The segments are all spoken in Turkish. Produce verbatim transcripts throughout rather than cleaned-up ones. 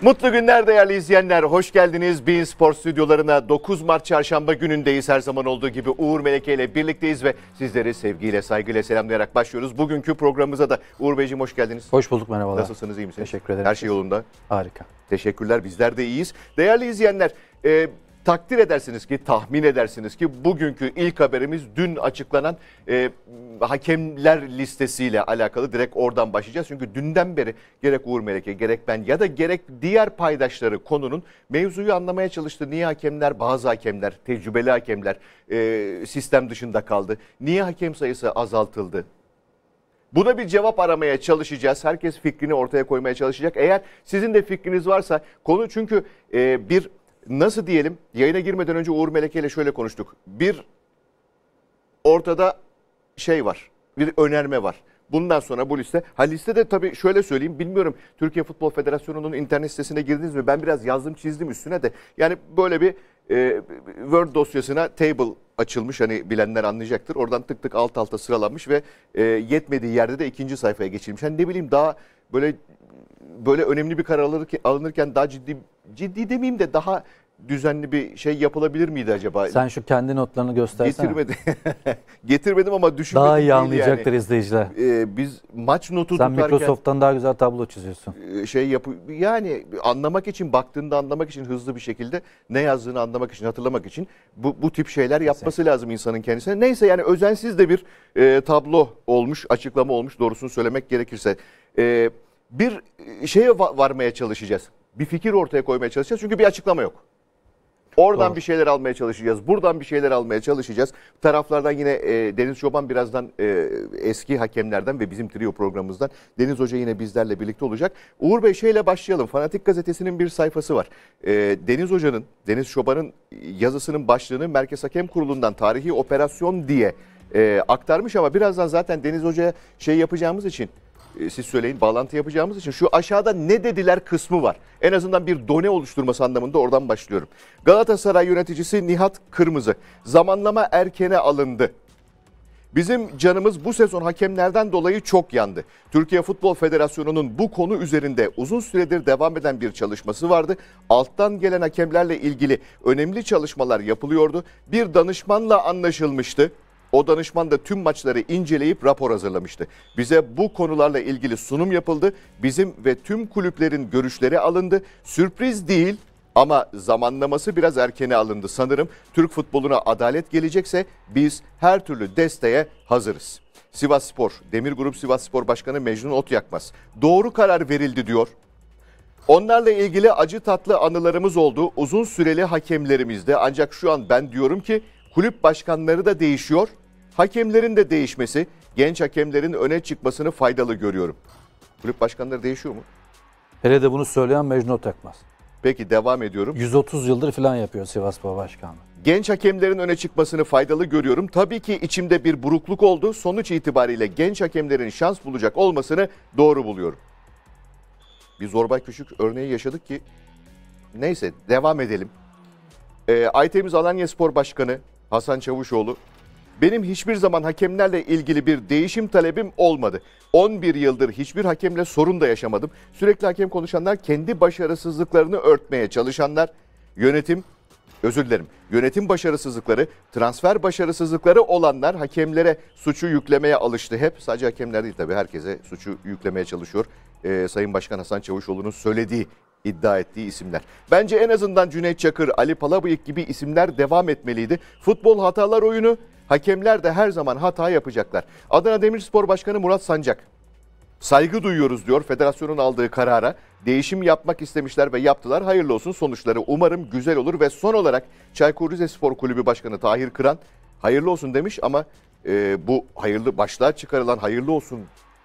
Mutlu günler değerli izleyenler. Hoş geldiniz. Bein Spor stüdyolarına dokuz Mart Çarşamba günündeyiz. Her zaman olduğu gibi Uğur Meleke ile birlikteyiz ve sizleri sevgiyle, saygıyla selamlayarak başlıyoruz. Bugünkü programımıza da Uğur Beyciğim hoş geldiniz. Hoş bulduk, merhabalar. Nasılsınız, iyi misiniz? Teşekkür ederim. Her şey yolunda. Harika. Teşekkürler, bizler de iyiyiz. Değerli izleyenler, e, takdir edersiniz ki, tahmin edersiniz ki bugünkü ilk haberimiz dün açıklanan e, hakemler listesiyle alakalı. Direkt oradan başlayacağız. Çünkü dünden beri gerek Uğur Meleke, gerek ben ya da gerek diğer paydaşları konunun mevzuyu anlamaya çalıştı. Niye hakemler, bazı hakemler, tecrübeli hakemler e, sistem dışında kaldı? Niye hakem sayısı azaltıldı? Buna bir cevap aramaya çalışacağız. Herkes fikrini ortaya koymaya çalışacak. Eğer sizin de fikriniz varsa konu, çünkü e, bir nasıl diyelim, yayına girmeden önce Uğur Meleke ile şöyle konuştuk. Bir ortada şey var, bir önerme var. Bundan sonra bu liste, ha listede tabii şöyle söyleyeyim, bilmiyorum Türkiye Futbol Federasyonu'nun internet sitesine girdiniz mi? Ben biraz yazdım çizdim üstüne de. Yani böyle bir e, Word dosyasına table açılmış, hani bilenler anlayacaktır. Oradan tık tık alt alta sıralanmış ve e, yetmediği yerde de ikinci sayfaya geçilmiş. Hani ne bileyim, daha böyle böyle önemli bir karar alırken, alınırken daha ciddi ciddi demeyeyim de daha düzenli bir şey yapılabilir miydi acaba? Sen şu kendi notlarını göstersene. Getirmedim. Getirmedim ama düşünmedim. Daha iyi anlayacaktır yani izleyiciler. Ee, biz maç notu Sen tutarken... Microsoft'tan daha güzel tablo çiziyorsun. Şey yapı yani anlamak için, baktığında anlamak için, hızlı bir şekilde ne yazdığını anlamak için, hatırlamak için bu, bu tip şeyler yapması Kesinlikle. lazım insanın kendisine. Neyse, yani özensiz de bir e, tablo olmuş, açıklama olmuş doğrusunu söylemek gerekirse. E, bir şeye varmaya çalışacağız. Bir fikir ortaya koymaya çalışacağız. Çünkü bir açıklama yok. Oradan Doğru. bir şeyler almaya çalışacağız. Buradan bir şeyler almaya çalışacağız. Taraflardan yine e, Deniz Çoban birazdan e, eski hakemlerden ve bizim trio programımızdan Deniz Hoca yine bizlerle birlikte olacak. Uğur Bey, şeyle başlayalım. Fanatik Gazetesi'nin bir sayfası var. E, Deniz Hoca'nın, Deniz Çoban'ın yazısının başlığını Merkez Hakem Kurulu'ndan tarihi operasyon diye e, aktarmış ama birazdan zaten Deniz Hoca'ya şey yapacağımız için, siz söyleyin, bağlantı yapacağımız için şu aşağıda ne dediler kısmı var. En azından bir done oluşturması anlamında oradan başlıyorum. Galatasaray yöneticisi Nihat Kırmızı, zamanlama erkene alındı. Bizim canımız bu sezon hakemlerden dolayı çok yandı. Türkiye Futbol Federasyonu'nun bu konu üzerinde uzun süredir devam eden bir çalışması vardı. Alttan gelen hakemlerle ilgili önemli çalışmalar yapılıyordu. Bir danışmanla anlaşılmıştı. O danışman da tüm maçları inceleyip rapor hazırlamıştı. Bize bu konularla ilgili sunum yapıldı. Bizim ve tüm kulüplerin görüşleri alındı. Sürpriz değil ama zamanlaması biraz erkene alındı sanırım. Türk futboluna adalet gelecekse biz her türlü desteğe hazırız. Sivasspor, Demir Grup Sivasspor Başkanı Mecnun Otyakmaz, doğru karar verildi diyor. Onlarla ilgili acı tatlı anılarımız oldu. Uzun süreli hakemlerimizde, ancak şu an ben diyorum ki kulüp başkanları da değişiyor. Hakemlerin de değişmesi, genç hakemlerin öne çıkmasını faydalı görüyorum. Kulüp başkanları değişiyor mu? Hele de bunu söyleyen Mecnun Otyakmaz. Peki, devam ediyorum. yüz otuz yıldır falan yapıyor Sivasspor Başkanlığı. Genç hakemlerin öne çıkmasını faydalı görüyorum. Tabii ki içimde bir burukluk oldu. Sonuç itibariyle genç hakemlerin şans bulacak olmasını doğru buluyorum. Bir Zorbay Küçük örneği yaşadık ki. Neyse, devam edelim. Ee, Aytemiz Alanyaspor Başkanı Hasan Çavuşoğlu, benim hiçbir zaman hakemlerle ilgili bir değişim talebim olmadı. on bir yıldır hiçbir hakemle sorun da yaşamadım. Sürekli hakem konuşanlar, kendi başarısızlıklarını örtmeye çalışanlar, yönetim, özür dilerim, yönetim başarısızlıkları, transfer başarısızlıkları olanlar hakemlere suçu yüklemeye alıştı hep. Sadece hakemler değil tabii, herkese suçu yüklemeye çalışıyor. Ee, Sayın Başkan Hasan Çavuşoğlu'nun söylediği, iddia ettiği isimler. Bence en azından Cüneyt Çakır, Ali Palabıyık gibi isimler devam etmeliydi. Futbol hatalar oyunu, hakemler de her zaman hata yapacaklar. Adana Demirspor Başkanı Murat Sancak, saygı duyuyoruz diyor federasyonun aldığı karara. Değişim yapmak istemişler ve yaptılar. Hayırlı olsun sonuçları. Umarım güzel olur. Ve son olarak Çaykur Rizespor Kulübü Başkanı Tahir Kıran hayırlı olsun demiş ama e, bu hayırlı başlığa çıkarılan hayırlı olsun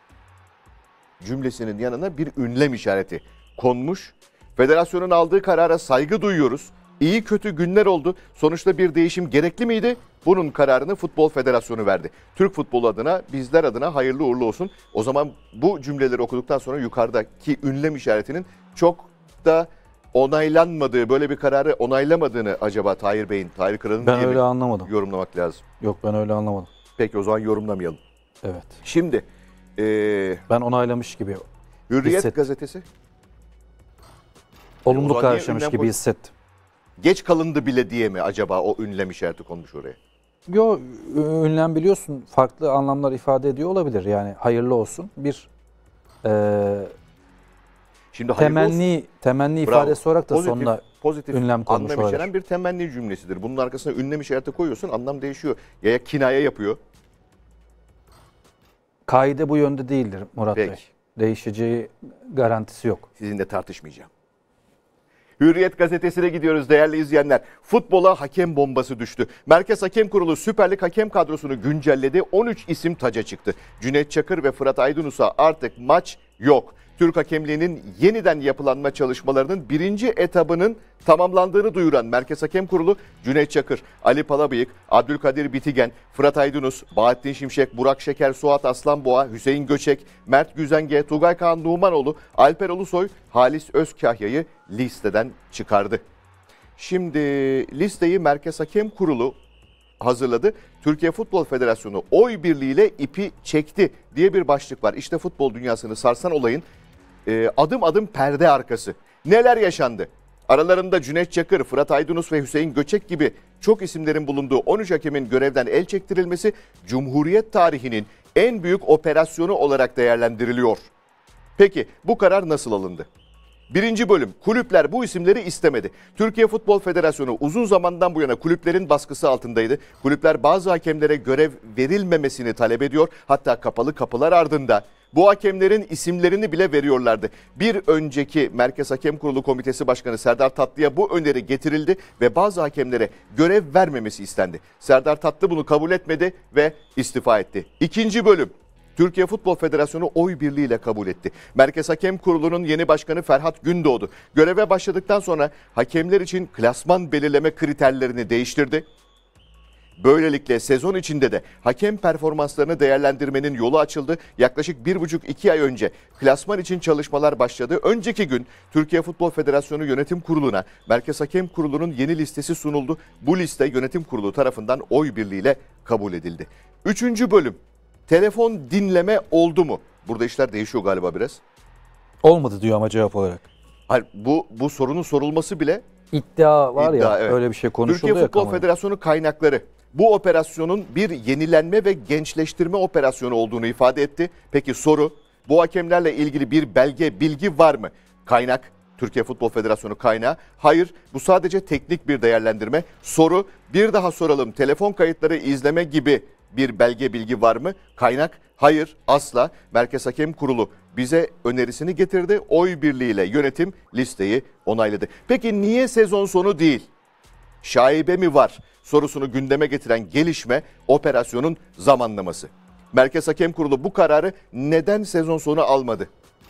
cümlesinin yanına bir ünlem işareti konmuş. Federasyonun aldığı karara saygı duyuyoruz. İyi kötü günler oldu. Sonuçta bir değişim gerekli miydi? Bunun kararını Futbol Federasyonu verdi. Türk futbolu adına, bizler adına hayırlı uğurlu olsun. O zaman bu cümleleri okuduktan sonra yukarıdaki ünlem işaretinin çok da onaylanmadığı, böyle bir kararı onaylamadığını acaba Tahir Bey'in, Tahir Kıran'ın ben öyle anlamadım. Yorumlamak lazım. Yok, ben öyle anlamadım. Peki, o zaman yorumlamayalım. Evet. Şimdi ee, ben onaylamış gibi Hürriyet hissettim. gazetesi. Olumlu zaman niye karşılamış ünlem gibi koy- hissettim. Geç kalındı bile diye mi acaba o ünlem işareti konmuş oraya? Yo, ü- ünlem biliyorsun farklı anlamlar ifade ediyor olabilir. Yani hayırlı olsun. Bir e, Şimdi hayırlı olsun. temenni temenni Bravo. ifadesi olarak da Pozitif, sonuna pozitif ünlem konmuş anlam içeren olabilir. bir temenni cümlesidir. Bunun arkasına ünlem işareti koyuyorsun, anlam değişiyor. Ya, ya kinaya yapıyor. Kaide bu yönde değildir Murat Peki. Bey. Değişeceği garantisi yok. Sizinle tartışmayacağım. Hürriyet gazetesine gidiyoruz değerli izleyenler. Futbola hakem bombası düştü. Merkez Hakem Kurulu Süper Lig hakem kadrosunu güncelledi. on üç isim taca çıktı. Cüneyt Çakır ve Fırat Aydınus'a artık maç yok. Türk hakemliğinin yeniden yapılanma çalışmalarının birinci etabının tamamlandığını duyuran Merkez Hakem Kurulu Cüneyt Çakır, Ali Palabıyık, Abdülkadir Bitigen, Fırat Aydınus, Bahattin Şimşek, Burak Şeker, Suat Aslanboğa, Hüseyin Göçek, Mert Güzenge, Tugay Kağan Nuğmanoğlu, Alper Ulusoy, Halis Özkahya'yı listeden çıkardı. Şimdi listeyi Merkez Hakem Kurulu hazırladı. Türkiye Futbol Federasyonu oy birliğiyle ipi çekti diye bir başlık var. İşte futbol dünyasını sarsan olayın e, adım adım perde arkası. Neler yaşandı? Aralarında Cüneyt Çakır, Fırat Aydınus ve Hüseyin Göçek gibi çok isimlerin bulunduğu on üç hakemin görevden el çektirilmesi Cumhuriyet tarihinin en büyük operasyonu olarak değerlendiriliyor. Peki bu karar nasıl alındı? Birinci bölüm, kulüpler bu isimleri istemedi. Türkiye Futbol Federasyonu uzun zamandan bu yana kulüplerin baskısı altındaydı. Kulüpler bazı hakemlere görev verilmemesini talep ediyor. Hatta kapalı kapılar ardında bu hakemlerin isimlerini bile veriyorlardı. Bir önceki Merkez Hakem Kurulu Komitesi Başkanı Serdar Tatlı'ya bu öneri getirildi ve bazı hakemlere görev vermemesi istendi. Serdar Tatlı bunu kabul etmedi ve istifa etti. İkinci bölüm. Türkiye Futbol Federasyonu oy birliğiyle kabul etti. Merkez Hakem Kurulu'nun yeni başkanı Ferhat Gündoğdu göreve başladıktan sonra hakemler için klasman belirleme kriterlerini değiştirdi. Böylelikle sezon içinde de hakem performanslarını değerlendirmenin yolu açıldı. Yaklaşık bir buçuk iki ay önce klasman için çalışmalar başladı. Önceki gün Türkiye Futbol Federasyonu Yönetim Kurulu'na Merkez Hakem Kurulu'nun yeni listesi sunuldu. Bu liste Yönetim Kurulu tarafından oy birliğiyle kabul edildi. Üçüncü bölüm. Telefon dinleme oldu mu? Burada işler değişiyor galiba biraz. Olmadı diyor ama cevap olarak. Hayır, bu bu sorunun sorulması bile İddia var iddia, ya evet. öyle bir şey konuşuldu Türkiye ya Futbol kamuoyu. Federasyonu kaynakları bu operasyonun bir yenilenme ve gençleştirme operasyonu olduğunu ifade etti. Peki soru, bu hakemlerle ilgili bir belge, bilgi var mı? Kaynak, Türkiye Futbol Federasyonu kaynağı. Hayır, bu sadece teknik bir değerlendirme. Soru, bir daha soralım, telefon kayıtları izleme gibi bir belge, bilgi var mı? Kaynak, hayır, asla. Merkez Hakem Kurulu bize önerisini getirdi. Oy birliğiyle yönetim listeyi onayladı. Peki niye sezon sonu değil? Şaibe mi var sorusunu gündeme getiren gelişme operasyonun zamanlaması. Merkez Hakem Kurulu bu kararı neden sezon sonu almadı?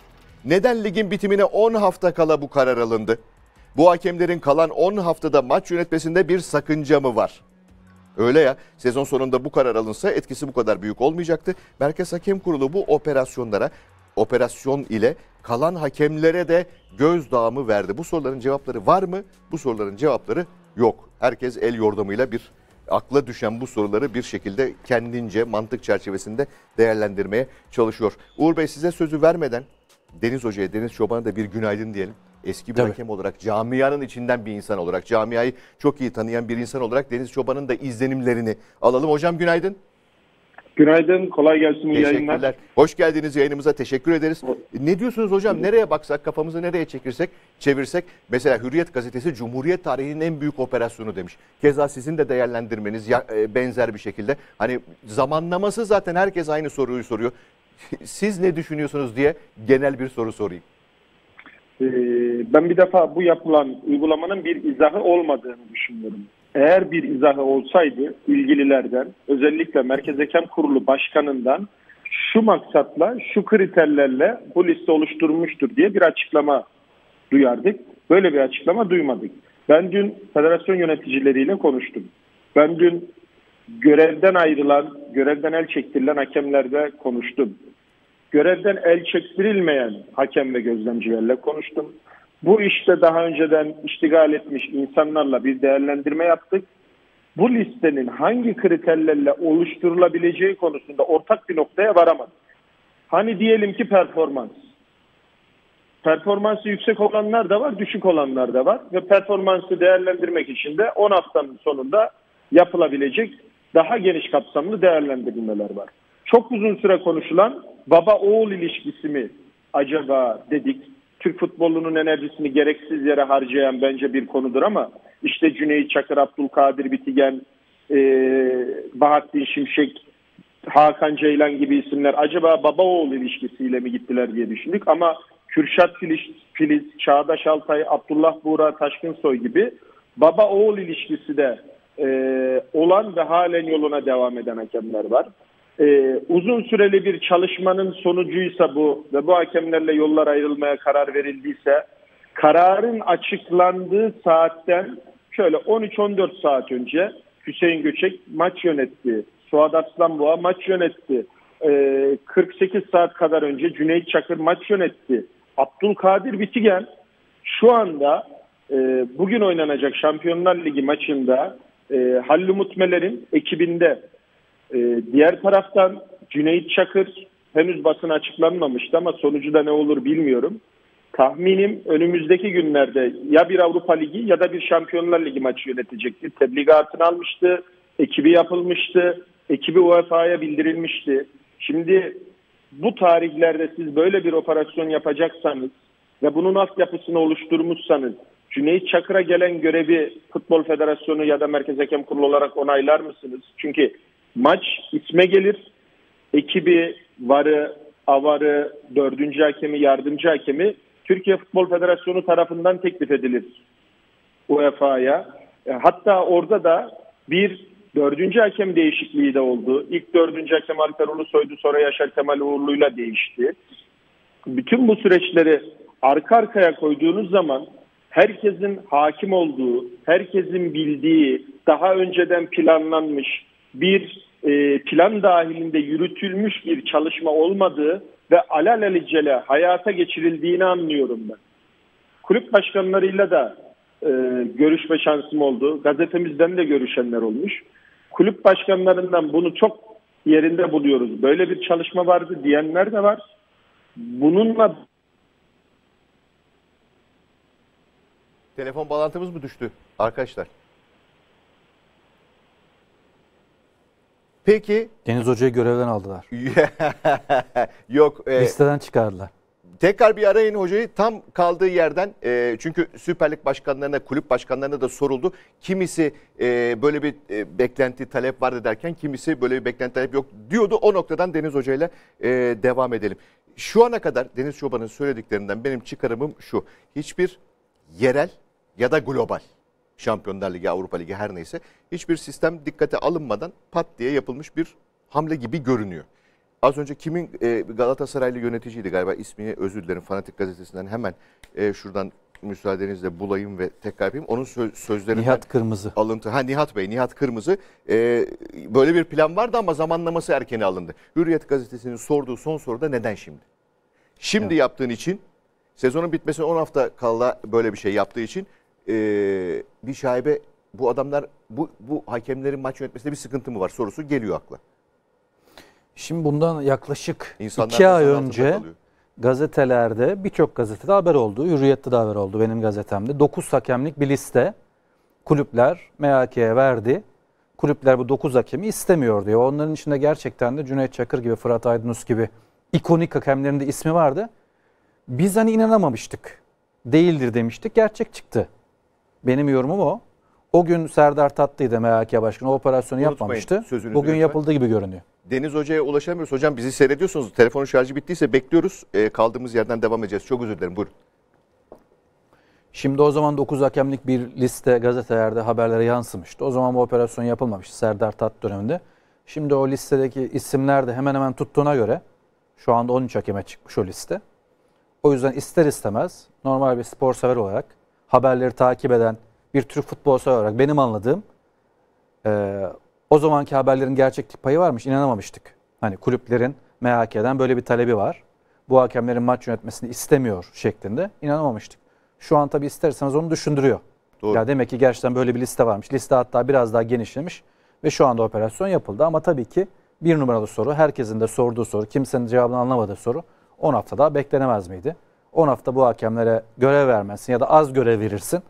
Neden ligin bitimine on hafta kala bu karar alındı? Bu hakemlerin kalan on haftada maç yönetmesinde bir sakınca mı var? Öyle ya, sezon sonunda bu karar alınsa etkisi bu kadar büyük olmayacaktı. Merkez Hakem Kurulu bu operasyonlara, operasyon ile kalan hakemlere de gözdağı mı verdi? Bu soruların cevapları var mı? Bu soruların cevapları yok. Herkes el yordamıyla bir akla düşen bu soruları bir şekilde kendince mantık çerçevesinde değerlendirmeye çalışıyor. Uğur Bey, size sözü vermeden Deniz Hoca'ya, Deniz Çoban'a da bir günaydın diyelim. Eski bir Tabii. hakem olarak, camianın içinden bir insan olarak, camiayı çok iyi tanıyan bir insan olarak Deniz Çoban'ın da izlenimlerini alalım. Hocam günaydın. Günaydın, kolay gelsin, iyi yayınlar. Teşekkürler. Hoş geldiniz yayınımıza, teşekkür ederiz. Ne diyorsunuz hocam? Nereye baksak, kafamızı nereye çekirsek, çevirsek? Mesela Hürriyet gazetesi Cumhuriyet tarihinin en büyük operasyonu demiş. Keza sizin de değerlendirmeniz ya, e, benzer bir şekilde. Hani zamanlaması zaten herkes aynı soruyu soruyor. Siz ne düşünüyorsunuz diye genel bir soru sorayım. Ee, ben bir defa bu yapılan uygulamanın bir izahı olmadığını düşünüyorum. Eğer bir izahı olsaydı ilgililerden, özellikle Merkez Hakem Kurulu Başkanı'ndan şu maksatla, şu kriterlerle bu liste oluşturulmuştur diye bir açıklama duyardık. Böyle bir açıklama duymadık. Ben dün federasyon yöneticileriyle konuştum. Ben dün görevden ayrılan, görevden el çektirilen hakemlerle konuştum. Görevden el çektirilmeyen hakem ve gözlemcilerle konuştum. Bu işte daha önceden iştigal etmiş insanlarla bir değerlendirme yaptık. Bu listenin hangi kriterlerle oluşturulabileceği konusunda ortak bir noktaya varamadık. Hani diyelim ki performans. performansı yüksek olanlar da var, düşük olanlar da var. Ve performansı değerlendirmek için de on haftanın sonunda yapılabilecek daha geniş kapsamlı değerlendirmeler var. Çok uzun süre konuşulan baba-oğul ilişkisi mi acaba dedik. Türk futbolunun enerjisini gereksiz yere harcayan bence bir konudur ama işte Cüneyt Çakır, Abdülkadir Bitigen, e, Bahattin Şimşek, Hakan Ceylan gibi isimler acaba baba-oğul ilişkisiyle mi gittiler diye düşündük. Ama Kürşat Filiz, Filiz Çağdaş Altay, Abdullah Buğra Taşkınsoy gibi baba-oğul ilişkisi de e, olan ve halen yoluna devam eden hakemler var. Ee, uzun süreli bir çalışmanın sonucuysa bu ve bu hakemlerle yollar ayrılmaya karar verildiyse kararın açıklandığı saatten şöyle on üç on dört saat önce Hüseyin Göçek maç yönetti. Suat Arslanboğa maç yönetti. Ee, kırk sekiz saat kadar önce Cüneyt Çakır maç yönetti. Abdülkadir Bitigen şu anda e, bugün oynanacak Şampiyonlar Ligi maçında e, Halil Mutmeler'in ekibinde. Ee, diğer taraftan Cüneyt Çakır henüz basın açıklanmamıştı ama sonucu da ne olur bilmiyorum. Tahminim önümüzdeki günlerde ya bir Avrupa Ligi ya da bir Şampiyonlar Ligi maçı yönetecektir. Tebligatını almıştı, ekibi yapılmıştı, ekibi U E F A'ya bildirilmişti. Şimdi bu tarihlerde siz böyle bir operasyon yapacaksanız ve bunun altyapısını oluşturmuşsanız Cüneyt Çakır'a gelen görevi Futbol Federasyonu ya da Merkez Hakem Kurulu olarak onaylar mısınız? Çünkü maç isme gelir, ekibi, varı, avarı, dördüncü hakemi, yardımcı hakemi Türkiye Futbol Federasyonu tarafından teklif edilir U E F A'ya. Hatta orada da bir dördüncü hakem değişikliği de oldu. İlk dördüncü hakem Alper Ulusoy'du, sonra Yaşar Kemal Uğurlu'yla değişti. Bütün bu süreçleri arka arkaya koyduğunuz zaman herkesin hakim olduğu, herkesin bildiği, daha önceden planlanmış bir e, plan dahilinde yürütülmüş bir çalışma olmadığı ve alelacele hayata geçirildiğini anlıyorum ben. Kulüp başkanlarıyla da e, görüşme şansım oldu. Gazetemizden de görüşenler olmuş. Kulüp başkanlarından bunu çok yerinde buluyoruz. Böyle bir çalışma vardı diyenler de var. Bununla telefon bağlantımız mı düştü arkadaşlar? Peki. Deniz Hoca'yı görevden aldılar. Yok. E, Listeden çıkardılar. Tekrar bir arayın hocayı tam kaldığı yerden. E, çünkü Süper Lig başkanlarına, kulüp başkanlarına da soruldu. Kimisi e, böyle bir e, beklenti, talep vardı derken kimisi böyle bir beklenti, talep yok diyordu. O noktadan Deniz Hoca'yla e, devam edelim. Şu ana kadar Deniz Çoban'ın söylediklerinden benim çıkarımım şu. Hiçbir yerel ya da global Şampiyonlar Ligi, Avrupa Ligi her neyse hiçbir sistem dikkate alınmadan pat diye yapılmış bir hamle gibi görünüyor. Az önce kimin e, Galatasaraylı yöneticiydi galiba, ismini özür dilerim, Fanatik Gazetesi'nden hemen e, şuradan müsaadenizle bulayım ve tekrar yapayım. Onun söz, sözlerinden Nihat Kırmızı. Alıntı. Ha Nihat Bey, Nihat Kırmızı. E, böyle bir plan vardı ama zamanlaması erkene alındı. Hürriyet Gazetesi'nin sorduğu son soruda neden şimdi? Şimdi evet. Yaptığın için, sezonun bitmesine on hafta kala böyle bir şey yaptığı için e, bir şaibe, bu adamlar, bu, bu hakemlerin maç yönetmesinde bir sıkıntı mı var sorusu geliyor akla. Şimdi bundan yaklaşık İnsanlar iki ay önce gazetelerde, birçok gazetede haber oldu. Hürriyet'te de haber oldu, benim gazetemde. dokuz hakemlik bir liste kulüpler M H K'ye verdi. Kulüpler bu dokuz hakemi istemiyor diyor. Onların içinde gerçekten de Cüneyt Çakır gibi, Fırat Aydınus gibi ikonik hakemlerin de ismi vardı. Biz hani inanamamıştık. Değildir demiştik. Gerçek çıktı. Benim yorumum o. O gün Serdar Tatlı'ydı M H K Başkanı. O operasyonu Unutmayın, yapmamıştı. Bugün yapıldığı gibi görünüyor. Deniz Hoca'ya ulaşamıyoruz. Hocam bizi seyrediyorsunuz. Telefonun şarjı bittiyse bekliyoruz. E, kaldığımız yerden devam edeceğiz. Çok özür dilerim. Buyurun. Şimdi o zaman dokuz hakemlik bir liste gazetelerde haberlere yansımıştı. O zaman bu operasyon yapılmamıştı Serdar Tatlı döneminde. Şimdi o listedeki isimler de hemen hemen tuttuğuna göre şu anda on üç hakeme çıkmış o liste. O yüzden ister istemez normal bir spor sever olarak, haberleri takip eden bir Türk futbol sever olarak benim anladığım e, o zamanki haberlerin gerçeklik payı varmış, inanamamıştık. Hani kulüplerin M H K'den böyle bir talebi var. Bu hakemlerin maç yönetmesini istemiyor şeklinde inanamamıştık. Şu an tabii isterseniz onu düşündürüyor. Doğru. Ya demek ki gerçekten böyle bir liste varmış. Liste hatta biraz daha genişlemiş ve şu anda operasyon yapıldı. Ama tabii ki bir numaralı soru, herkesin de sorduğu soru, kimsenin cevabını anlamadığı soru on hafta daha beklenemez miydi? on hafta bu hakemlere görev vermezsin ya da az görev verirsin.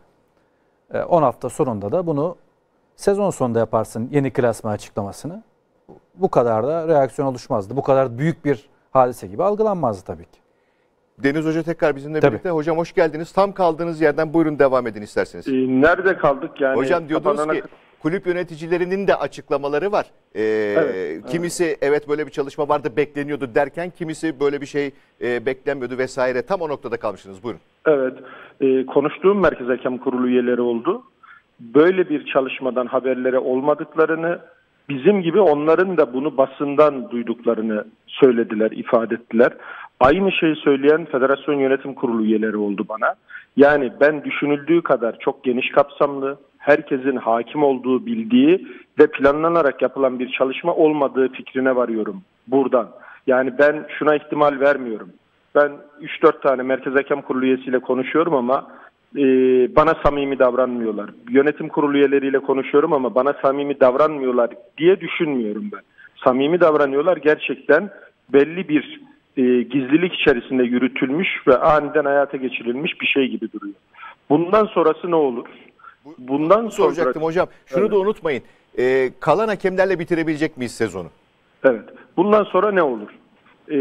on hafta sonunda da bunu sezon sonunda yaparsın, yeni klasman açıklamasını. Bu kadar da reaksiyon oluşmazdı. Bu kadar büyük bir hadise gibi algılanmazdı tabii ki. Deniz Hoca tekrar bizimle Tabii. birlikte. Hocam hoş geldiniz. Tam kaldığınız yerden buyurun devam edin isterseniz. Ee, nerede kaldık yani? Hocam diyordunuz kapanana... ki kulüp yöneticilerinin de açıklamaları var. Ee, Evet, kimisi evet. evet böyle bir çalışma vardı bekleniyordu derken kimisi böyle bir şey e, beklenmiyordu vesaire. Tam o noktada kalmışsınız. Buyurun. Evet. E, konuştuğum Merkez Hakem Kurulu üyeleri oldu. Böyle bir çalışmadan haberleri olmadıklarını, bizim gibi onların da bunu basından duyduklarını söylediler, ifade ettiler. Aynı şeyi söyleyen Federasyon Yönetim Kurulu üyeleri oldu bana. Yani ben düşünüldüğü kadar çok geniş kapsamlı, herkesin hakim olduğu, bildiği ve planlanarak yapılan bir çalışma olmadığı fikrine varıyorum buradan. Yani ben şuna ihtimal vermiyorum. Ben üç dört tane Merkez Hakem Kurulu üyesiyle konuşuyorum ama e, bana samimi davranmıyorlar. Yönetim kurulu üyeleriyle konuşuyorum ama bana samimi davranmıyorlar diye düşünmüyorum ben. Samimi davranıyorlar, gerçekten belli bir e, gizlilik içerisinde yürütülmüş ve aniden hayata geçirilmiş bir şey gibi duruyor. Bundan sonrası ne olur? Bundan sonra... Soracaktım hocam. Şunu Evet. da unutmayın. Ee, kalan hakemlerle bitirebilecek miyiz sezonu? Evet. Bundan sonra ne olur? Ee,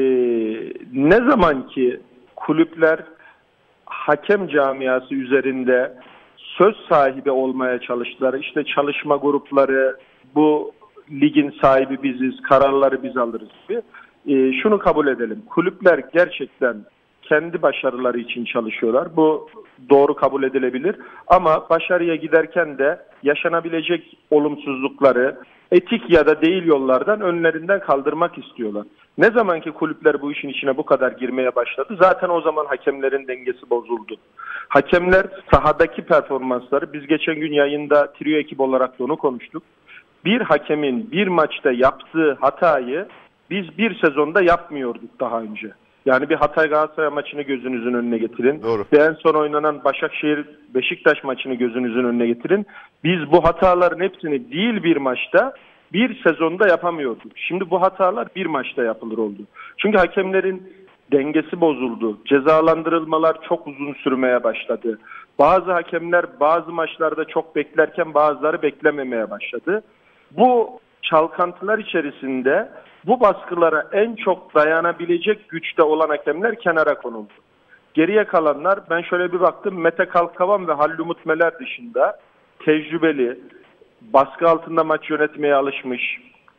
ne zaman ki kulüpler hakem camiası üzerinde söz sahibi olmaya çalıştılar, işte çalışma grupları, bu ligin sahibi biziz, kararları biz alırız gibi. Ee, şunu kabul edelim. Kulüpler gerçekten kendi başarıları için çalışıyorlar. Bu doğru kabul edilebilir. Ama başarıya giderken de yaşanabilecek olumsuzlukları etik ya da değil yollardan önlerinden kaldırmak istiyorlar. Ne zaman ki kulüpler bu işin içine bu kadar girmeye başladı, zaten o zaman hakemlerin dengesi bozuldu. Hakemler sahadaki performansları, biz geçen gün yayında trio ekip olarak da onu konuştuk. Bir hakemin bir maçta yaptığı hatayı biz bir sezonda yapmıyorduk daha önce. Yani bir Hatay Galatasaray maçını gözünüzün önüne getirin. Doğru. Ve en son oynanan Başakşehir Beşiktaş maçını gözünüzün önüne getirin. Biz bu hataların hepsini değil bir maçta, bir sezonda yapamıyorduk. Şimdi bu hatalar bir maçta yapılır oldu. Çünkü hakemlerin dengesi bozuldu. Cezalandırılmalar çok uzun sürmeye başladı. Bazı hakemler bazı maçlarda çok beklerken bazıları beklememeye başladı. Bu çalkantılar içerisinde bu baskılara en çok dayanabilecek güçte olan hakemler kenara konuldu. Geriye kalanlar, ben şöyle bir baktım, Mete Kalkavan ve Hallumut Meler dışında tecrübeli, baskı altında maç yönetmeye alışmış,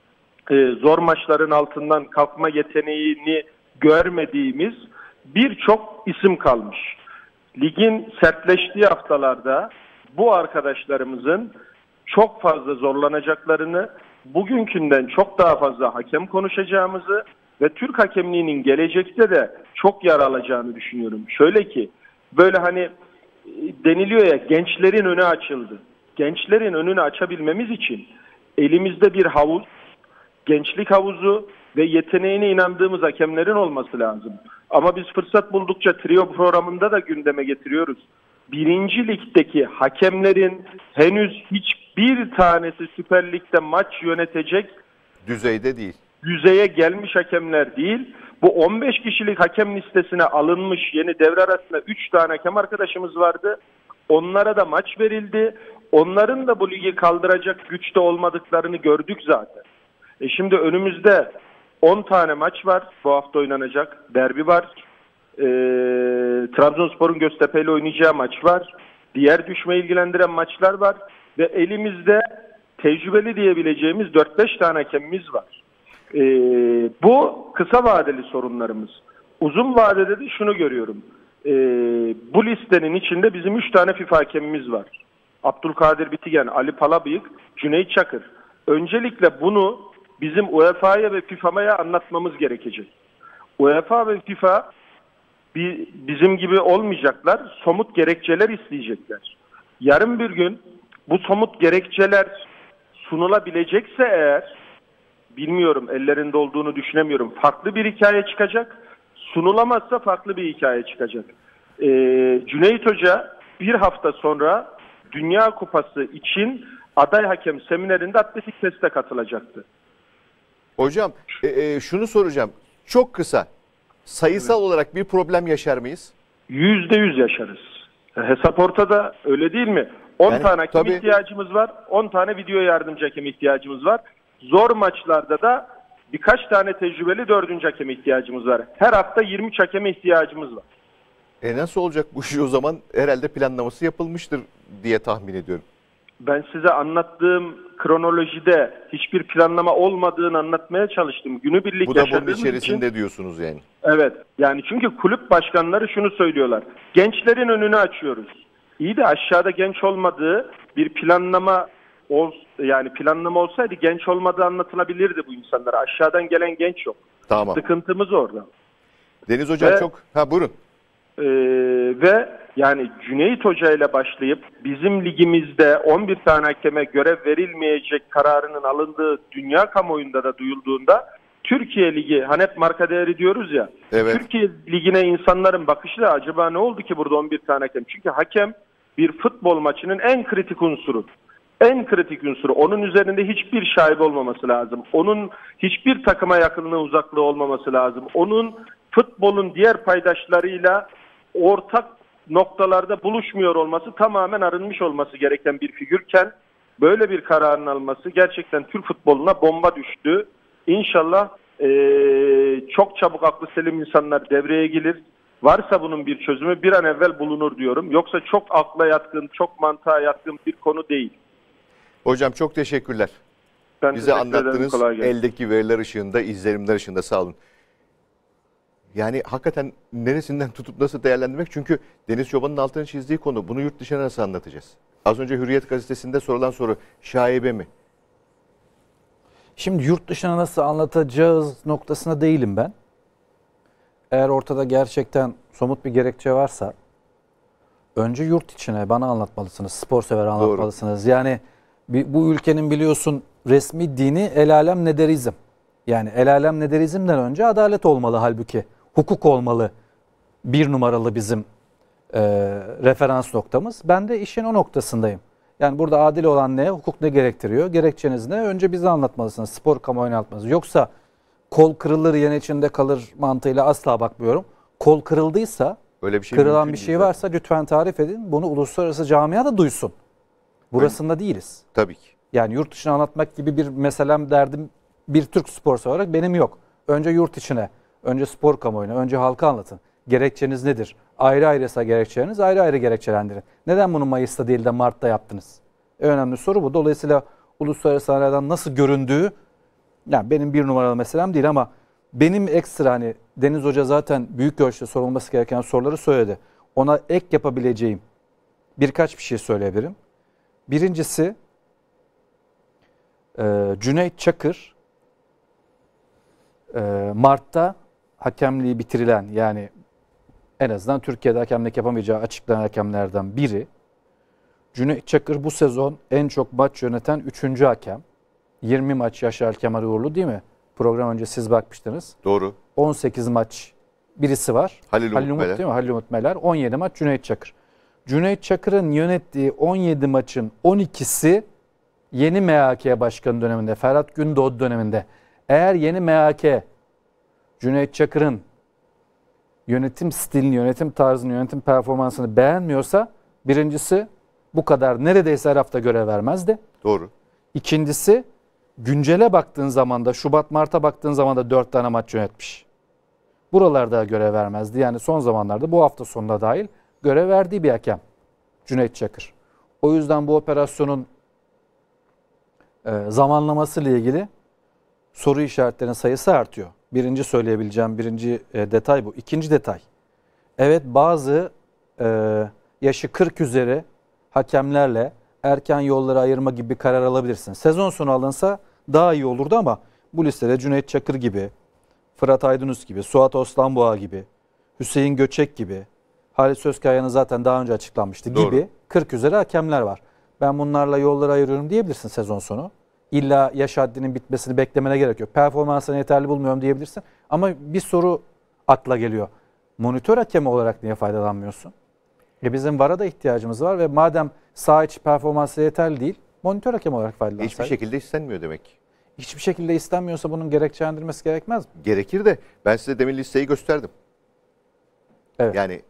zor maçların altından kalkma yeteneğini görmediğimiz birçok isim kalmış. Ligin sertleştiği haftalarda bu arkadaşlarımızın çok fazla zorlanacaklarını, bugünkünden çok daha fazla hakem konuşacağımızı ve Türk hakemliğinin gelecekte de çok yer alacağını düşünüyorum. Şöyle ki, böyle hani deniliyor ya, gençlerin önü açıldı. Gençlerin önünü açabilmemiz için elimizde bir havuz, gençlik havuzu ve yeteneğine inandığımız hakemlerin olması lazım. Ama biz fırsat buldukça trio programında da gündeme getiriyoruz. Birinci ligdeki hakemlerin henüz hiçbir tanesi Süper Lig'de maç yönetecek Düzeyde değil. düzeye gelmiş hakemler değil. Bu on beş kişilik hakem listesine alınmış yeni devre arasında üç tane hakem arkadaşımız vardı. Onlara da maç verildi. Onların da bu ligi kaldıracak güçte olmadıklarını gördük zaten. E şimdi önümüzde on tane maç var. Bu hafta oynanacak. Derbi var. E, Trabzonspor'un Göztepe ile oynayacağı maç var. Diğer düşme ilgilendiren maçlar var. Ve elimizde tecrübeli diyebileceğimiz dört beş tane hakemimiz var. E, bu kısa vadeli sorunlarımız. Uzun vadede de şunu görüyorum. E, bu listenin içinde bizim üç tane FIFA hakemimiz var. Abdülkadir Bitigen, Ali Palabıyık, Cüneyt Çakır. Öncelikle bunu bizim U E F A'ya ve FIFA'ya anlatmamız gerekecek. U E F A ve FIFA bizim gibi olmayacaklar, somut gerekçeler isteyecekler. Yarın bir gün bu somut gerekçeler sunulabilecekse eğer, bilmiyorum, ellerinde olduğunu düşünemiyorum, farklı bir hikaye çıkacak. Sunulamazsa farklı bir hikaye çıkacak. Ee, Cüneyt Hoca bir hafta sonra Dünya Kupası için aday hakem seminerinde atletik teste katılacaktı. Hocam e, e, şunu soracağım. Çok kısa. Sayısal evet. olarak bir problem yaşar mıyız? yüzde yüz yaşarız. Hesap ortada, öyle değil mi? on Yani, tane hakem tabii. ihtiyacımız var. on tane video yardımcı hakem ihtiyacımız var. Zor maçlarda da birkaç tane tecrübeli dördüncü hakem ihtiyacımız var. Her hafta yirmi üç hakeme ihtiyacımız var. E nasıl olacak bu iş o zaman? Herhalde planlaması yapılmıştır diye tahmin ediyorum. Ben size anlattığım kronolojide hiçbir planlama olmadığını anlatmaya çalıştım. Günübirlik Bu da bunun yaşadığımız içerisinde için, diyorsunuz yani. evet. Yani çünkü kulüp başkanları şunu söylüyorlar. Gençlerin önünü açıyoruz. İyi de aşağıda genç olmadığı bir planlama ol, yani planlama olsaydı genç olmadığı anlatılabilirdi bu insanlara. Aşağıdan gelen genç yok. Tamam. Sıkıntımız orada. Deniz Hocam Ve- çok... Ha buyurun. Ee, ve yani Cüneyt Hoca ile başlayıp bizim ligimizde on bir tane hakeme görev verilmeyecek kararının alındığı dünya kamuoyunda da duyulduğunda Türkiye Ligi, hani hep marka değeri diyoruz ya, Evet. Türkiye Ligi'ne insanların bakışı da acaba ne oldu ki burada on bir tane hakem? Çünkü hakem bir futbol maçının en kritik unsuru. En kritik unsuru. Onun üzerinde hiçbir şaibe olmaması lazım. Onun hiçbir takıma yakınlığı, uzaklığı olmaması lazım. Onun futbolun diğer paydaşlarıyla ortak noktalarda buluşmuyor olması, tamamen arınmış olması gereken bir figürken böyle bir kararın alması gerçekten Türk futboluna bomba düştü. İnşallah eee, çok çabuk aklı selim insanlar devreye gelir. Varsa bunun bir çözümü bir an evvel bulunur diyorum. Yoksa çok akla yatkın, çok mantığa yatkın bir konu değil. Hocam çok teşekkürler. Ben Bize teşekkür ederim, anlattığınız kolay gelsin. eldeki veriler ışığında, izlenimler ışığında sağ olun. Yani hakikaten neresinden tutup nasıl değerlendirmek? Çünkü Deniz Çoban'ın altını çizdiği konu. Bunu yurt dışına nasıl anlatacağız? Az önce Hürriyet gazetesinde sorulan soru şaibe mi? Şimdi yurt dışına nasıl anlatacağız noktasına değilim ben. Eğer ortada gerçekten somut bir gerekçe varsa önce yurt içine bana anlatmalısınız. Spor sever anlatmalısınız. Yani bu ülkenin biliyorsun resmi dini el alem nederizm. Yani el alem nederizmden önce adalet olmalı halbuki. Hukuk olmalı. Bir numaralı bizim e, referans noktamız. Ben de işin o noktasındayım. Yani burada adil olan ne, hukuk ne gerektiriyor? Gerekçeniz ne? Önce bize anlatmalısınız. Spor kamuoyuna anlatmalısınız. Yoksa kol kırılır yen içinde kalır mantığıyla asla bakmıyorum. Kol kırıldıysa, Öyle bir şey kırılan mümkün bir değil şey zaten. varsa lütfen tarif edin. Bunu uluslararası camia da duysun. Burasında değiliz. Tabii ki. Yani yurt dışına anlatmak gibi bir meselem, derdim bir Türk sporcusu olarak benim yok. Önce yurt içine, önce spor kamuoyuna, önce halka anlatın. Gerekçeniz nedir? Ayrı ayrıysa gerekçeleriniz ayrı ayrı gerekçelendirin. Neden bunu Mayıs'ta değil de Mart'ta yaptınız? En önemli soru bu. Dolayısıyla uluslararası aradan nasıl göründüğü, yani benim bir numaralı meselem değil ama benim ekstra, hani Deniz Hoca zaten büyük ölçüde sorulması gereken soruları söyledi. Ona ek yapabileceğim birkaç bir şey söyleyebilirim. Birincisi e, Cüneyt Çakır e, Mart'ta hakemliği bitirilen, yani en azından Türkiye'de hakemlik yapamayacağı açıklanan hakemlerden biri. Cüneyt Çakır bu sezon en çok maç yöneten üçüncü hakem. yirmi maç Yaşar Kemal Uğurlu değil mi? Program önce siz bakmıştınız. Doğru. on sekiz maç birisi var. Halil Umut Umut Meler. değil mi? Halil Umut Meler. on yedi maç Cüneyt Çakır. Cüneyt Çakır'ın yönettiği on yedi maçın on ikisi yeni M H K başkanı döneminde, Ferhat Gündoğdu döneminde. Eğer yeni M H K Cüneyt Çakır'ın yönetim stilini, yönetim tarzını, yönetim performansını beğenmiyorsa, birincisi bu kadar neredeyse her hafta görev vermezdi. Doğru. İkincisi, güncele baktığın zaman da, Şubat Mart'a baktığın zaman da dört tane maç yönetmiş. Buralarda görev vermezdi. Yani son zamanlarda, bu hafta sonunda dahil görev verdiği bir hakem Cüneyt Çakır. O yüzden bu operasyonun e, zamanlaması ile ilgili soru işaretlerinin sayısı artıyor. Birinci söyleyebileceğim birinci e, detay bu. İkinci detay. Evet, bazı e, yaşı kırk üzeri hakemlerle erken yolları ayırma gibi bir karar alabilirsin. Sezon sonu alınsa daha iyi olurdu ama bu listede Cüneyt Çakır gibi, Fırat Aydınus gibi, Suat Oslanboğa gibi, Hüseyin Göçek gibi, Halis Sözkaya'nın zaten daha önce açıklanmıştı Doğru. gibi kırk üzeri hakemler var. Ben bunlarla yolları ayırıyorum diyebilirsin sezon sonu. İlla yaş haddinin bitmesini beklemene gerek yok. Performansını yeterli bulmuyorum diyebilirsin. Ama bir soru akla geliyor. Monitör hakemi olarak niye faydalanmıyorsun? E bizim VAR'a da ihtiyacımız var ve madem saha içi performansı yeterli değil, monitör hakem olarak faydalansak. Hiçbir şekilde istenmiyor demek. Hiçbir şekilde istenmiyorsa bunun gerekçelendirmesi gerekmez mi? Gerekir de ben size demin listeyi gösterdim. Evet. Yani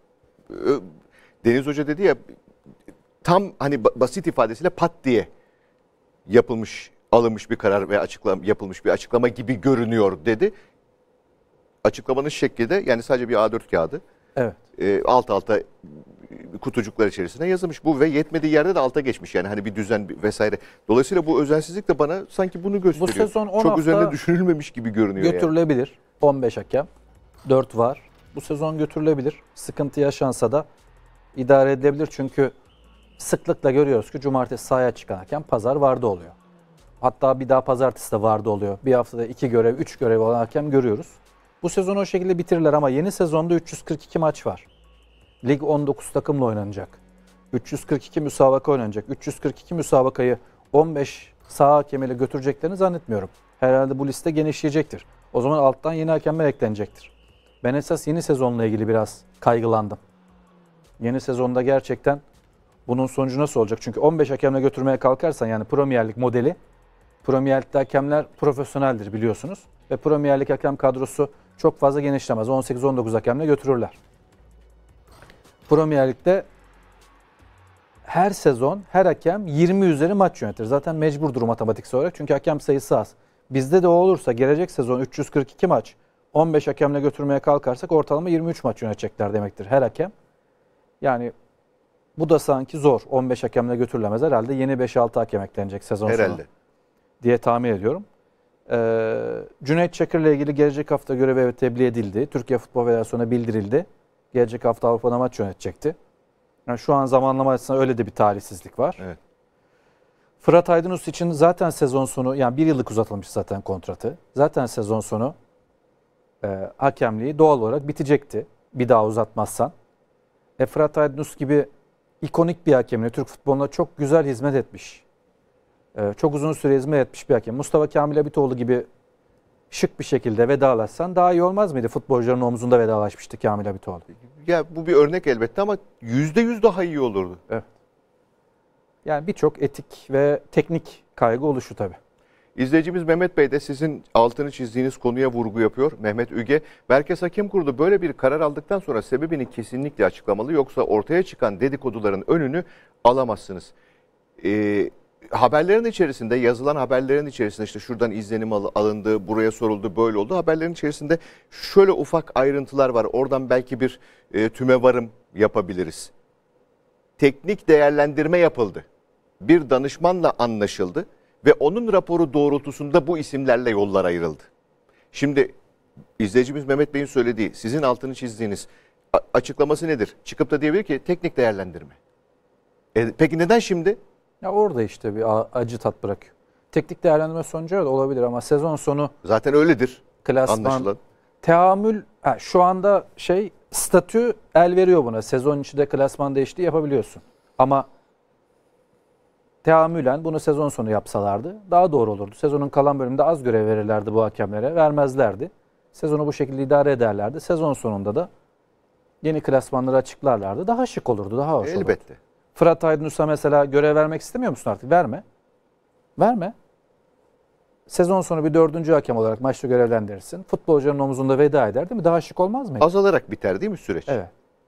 Deniz Hoca dedi ya, tam hani basit ifadesiyle pat diye yapılmış, alınmış bir karar ve açıklama, yapılmış bir açıklama gibi görünüyor dedi. Açıklamanın şekli de yani sadece bir A dört kağıdı. Evet. E, alt alta kutucuklar içerisine yazılmış bu ve yetmediği yerde de alta geçmiş, yani hani bir düzen vesaire. Dolayısıyla bu özensizlik de bana sanki bunu gösteriyor. Bu sezon on Çok hafta üzerine düşünülmemiş gibi görünüyor. götürülebilir. Yani. on beş hakem, dört var. Bu sezon götürülebilir. Sıkıntı yaşansa da idare edilebilir çünkü sıklıkla görüyoruz ki cumartesi sahaya çıkan hakem pazar vardı oluyor. Hatta bir daha pazartesi de vardı oluyor. Bir haftada iki görev, üç görev olan hakem görüyoruz. Bu sezonu o şekilde bitirirler ama yeni sezonda üç yüz kırk iki maç var. Lig on dokuz takımla oynanacak. üç yüz kırk iki müsabaka oynanacak. üç yüz kırk iki müsabakayı on beş saha hakemiyle götüreceklerini zannetmiyorum. Herhalde bu liste genişleyecektir. O zaman alttan yeni hakemler eklenecektir. Ben esas yeni sezonla ilgili biraz kaygılandım. Yeni sezonda gerçekten bunun sonucu nasıl olacak? Çünkü on beş hakemle götürmeye kalkarsan, yani Premier Lig modeli, Premier Lig'de hakemler profesyoneldir biliyorsunuz. Ve Premier Lig hakem kadrosu çok fazla genişlemez. on sekiz on dokuz hakemle götürürler. Premier Lig'de her sezon her hakem yirmi üzeri maç yönetir. Zaten mecburdur matematiksel olarak çünkü hakem sayısı az. Bizde de o olursa gelecek sezon üç yüz kırk iki maç, on beş hakemle götürmeye kalkarsak ortalama yirmi üç maç yönetecekler demektir her hakem. Yani bu da sanki zor. on beş hakemle götürülemez. Herhalde yeni beş altı hakem eklenecek sezon Herhalde. sonu diye tahmin ediyorum. Ee, Cüneyt Çakır ile ilgili gelecek hafta görevi tebliğ edildi. Türkiye Futbol Federasyonu'na bildirildi. Gelecek hafta Avrupa'da maç yönetecekti. Yani şu an zamanlama açısından öyle de bir talihsizlik var. Evet. Fırat Aydınus için zaten sezon sonu, yani bir yıllık uzatılmış zaten kontratı. Zaten sezon sonu e, hakemliği doğal olarak bitecekti. Bir daha uzatmazsan. E, Fırat Aydınus gibi ikonik bir hakemle Türk futboluna çok güzel hizmet etmiş. E, çok uzun süre hizmet etmiş bir hakem. Mustafa Kamil Abitoğlu gibi şık bir şekilde vedalaşsan daha iyi olmaz mıydı? Futbolcuların omzunda vedalaşmıştı Kamil Abitoğlu. Ya bu bir örnek elbette ama yüzde yüz daha iyi olurdu. Evet. Yani birçok etik ve teknik kaygı oluşu tabii. İzleyicimiz Mehmet Bey de sizin altını çizdiğiniz konuya vurgu yapıyor. Mehmet Üge, Merkez Hakem Kurulu böyle bir karar aldıktan sonra sebebini kesinlikle açıklamalı. Yoksa ortaya çıkan dedikoduların önünü alamazsınız. Ee, haberlerin içerisinde, yazılan haberlerin içerisinde işte şuradan izlenim alındı, buraya soruldu, böyle oldu. Haberlerin içerisinde şöyle ufak ayrıntılar var. Oradan belki bir e, tümevarım yapabiliriz. Teknik değerlendirme yapıldı. Bir danışmanla anlaşıldı ve onun raporu doğrultusunda bu isimlerle yollar ayrıldı. Şimdi izleyicimiz Mehmet Bey'in söylediği, sizin altını çizdiğiniz açıklaması nedir? Çıkıp da diyebilir ki teknik değerlendirme. E, peki neden şimdi? Ya orada işte bir acı tat bırakıyor. Teknik değerlendirme sonucu da olabilir ama sezon sonu zaten öyledir. Klasman, anlaşılan. Teamül, ha, şu anda şey statü el veriyor buna. Sezon içinde klasman değişikliği yapabiliyorsun. Ama teamülen bunu sezon sonu yapsalardı daha doğru olurdu. Sezonun kalan bölümünde az görev verirlerdi bu hakemlere. Vermezlerdi. Sezonu bu şekilde idare ederlerdi. Sezon sonunda da yeni klasmanları açıklarlardı. Daha şık olurdu, daha hoş olurdu. Elbette. Fırat Aydınus'a mesela görev vermek istemiyor musun artık? Verme. Verme. Sezon sonu bir dördüncü hakem olarak maçta görevlendirirsin. Futbolcuların omuzunda veda eder değil mi? Daha şık olmaz mı? Azalarak biter değil mi süreç? Evet.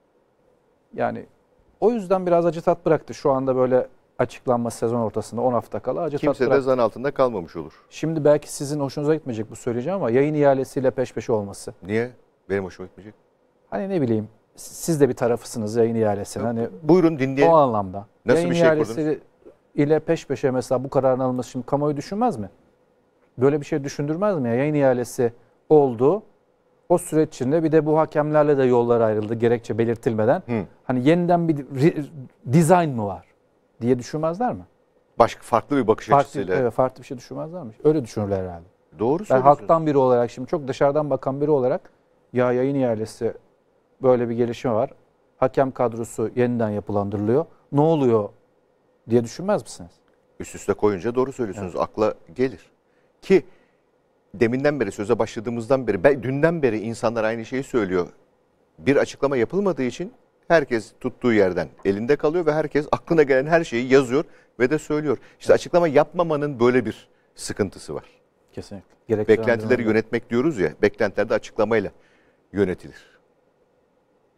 Yani o yüzden biraz acı tat bıraktı. Şu anda böyle açıklanması sezon ortasında on hafta kala acı Kimse tat bıraktı. de zan altında kalmamış olur. Şimdi belki sizin hoşunuza gitmeyecek bu söyleyeceğim ama yayın ihalesiyle peş peşe olması. Niye? Benim hoşuma gitmeyecek. Hani ne bileyim siz de bir tarafısınız yayın ihalesine. Hani buyurun dinleyelim. o anlamda. Nasıl yayın bir şey ihalesi kurdunuz? ile peş peşe mesela bu kararın alınması şimdi kamuoyu düşünmez mi? Böyle bir şey düşündürmez mi ya? Yayın ihalesi oldu. O süreç içinde bir de bu hakemlerle de yollar ayrıldı gerekçe belirtilmeden. Hı. Hani yeniden bir re- dizayn mı var diye düşünmezler mi? Başka farklı bir bakış Farklı, açısıyla. evet, farklı bir şey düşünmezler mi? Öyle düşünürler herhalde. Doğru Ben söylüyorsunuz. halktan biri olarak şimdi çok dışarıdan bakan biri olarak ya yayın ihalesi böyle bir gelişme var. Hakem kadrosu yeniden yapılandırılıyor. Ne oluyor diye düşünmez misiniz? Üst üste koyunca doğru söylüyorsunuz. Evet. Akla gelir. Ki deminden beri, söze başladığımızdan beri, ben, dünden beri insanlar aynı şeyi söylüyor. Bir açıklama yapılmadığı için herkes tuttuğu yerden elinde kalıyor ve herkes aklına gelen her şeyi yazıyor ve de söylüyor. İşte evet. Açıklama yapmamanın böyle bir sıkıntısı var. Kesinlikle. Beklentileri yönetmek diyoruz ya, beklentiler de açıklamayla yönetilir.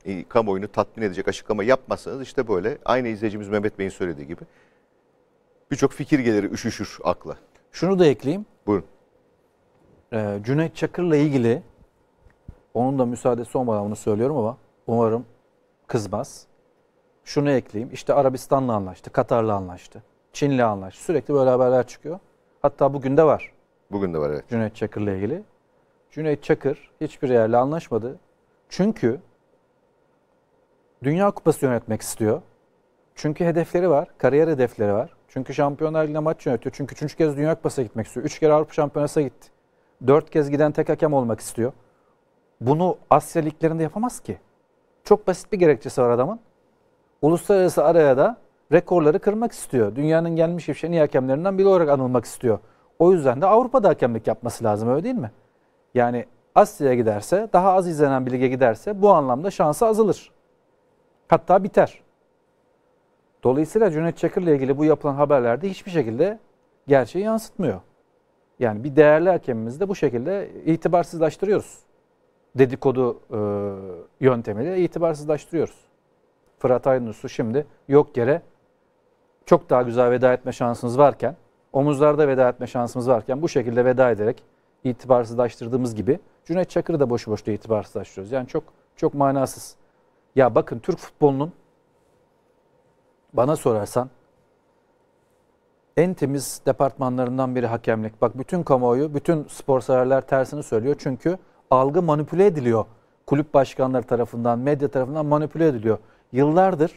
e, kamuoyunu tatmin edecek açıklama yapmazsanız işte böyle aynı izleyicimiz Mehmet Bey'in söylediği gibi birçok fikir gelir üşüşür akla. Şunu da ekleyeyim. Buyurun. Ee, Cüneyt Çakır'la ilgili onun da müsaadesi olmadan bunu söylüyorum ama umarım kızmaz. Şunu ekleyeyim. İşte Arabistan'la anlaştı, Katar'la anlaştı, Çin'le anlaştı. Sürekli böyle haberler çıkıyor. Hatta bugün de var. Bugün de var evet. Cüneyt Çakır'la ilgili. Cüneyt Çakır hiçbir yerle anlaşmadı. Çünkü Dünya Kupası yönetmek istiyor. Çünkü hedefleri var, kariyer hedefleri var. Çünkü Şampiyonlar Ligi'nde maç yönetiyor. Çünkü üçüncü kez Dünya Kupası'na gitmek istiyor. Üç kere Avrupa Şampiyonası'na gitti. Dört kez giden tek hakem olmak istiyor. Bunu Asya liglerinde yapamaz ki. Çok basit bir gerekçesi var adamın. Uluslararası araya da rekorları kırmak istiyor. Dünyanın gelmiş geçmiş en iyi hakemlerinden biri olarak anılmak istiyor. O yüzden de Avrupa'da hakemlik yapması lazım, öyle değil mi? Yani Asya'ya giderse, daha az izlenen bir lige giderse bu anlamda şansı azalır. Hatta biter. Dolayısıyla Cüneyt Çakır'la ilgili bu yapılan haberlerde hiçbir şekilde gerçeği yansıtmıyor. Yani bir değerli hakemimizi de bu şekilde itibarsızlaştırıyoruz. Dedikodu e, yöntemiyle itibarsızlaştırıyoruz. Fırat Aydınus'u şimdi yok yere çok daha güzel veda etme şansımız varken, omuzlarda veda etme şansımız varken bu şekilde veda ederek itibarsızlaştırdığımız gibi Cüneyt Çakır'ı da boşu boşuna itibarsızlaştırıyoruz. Yani çok çok manasız. Ya bakın Türk futbolunun bana sorarsan en temiz departmanlarından biri hakemlik. Bak bütün kamuoyu, bütün spor severler tersini söylüyor. Çünkü algı manipüle ediliyor. Kulüp başkanları tarafından, medya tarafından manipüle ediliyor. Yıllardır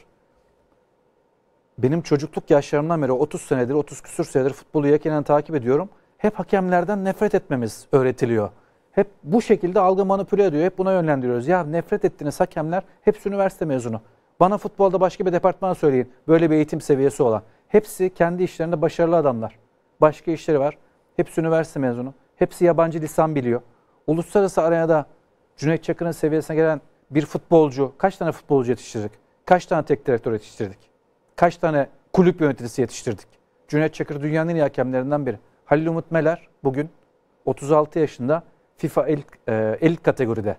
benim çocukluk yaşlarımdan beri otuz senedir, otuz küsur senedir futbolu yakinen takip ediyorum. Hep hakemlerden nefret etmemiz öğretiliyor. Hep bu şekilde algı manipüle ediyor. Hep buna yönlendiriyoruz. Ya nefret ettiğiniz hakemler hepsi üniversite mezunu. Bana futbolda başka bir departman söyleyin. Böyle bir eğitim seviyesi olan. Hepsi kendi işlerinde başarılı adamlar. Başka işleri var. Hepsi üniversite mezunu. Hepsi yabancı lisan biliyor. Uluslararası arenada Cüneyt Çakır'ın seviyesine gelen bir futbolcu, kaç tane futbolcu yetiştirdik? Kaç tane tek direktör yetiştirdik? Kaç tane kulüp yöneticisi yetiştirdik? Cüneyt Çakır dünyanın en iyi hakemlerinden biri. Halil Umut Meler bugün otuz altı yaşında FIFA elit, e, elit kategoride.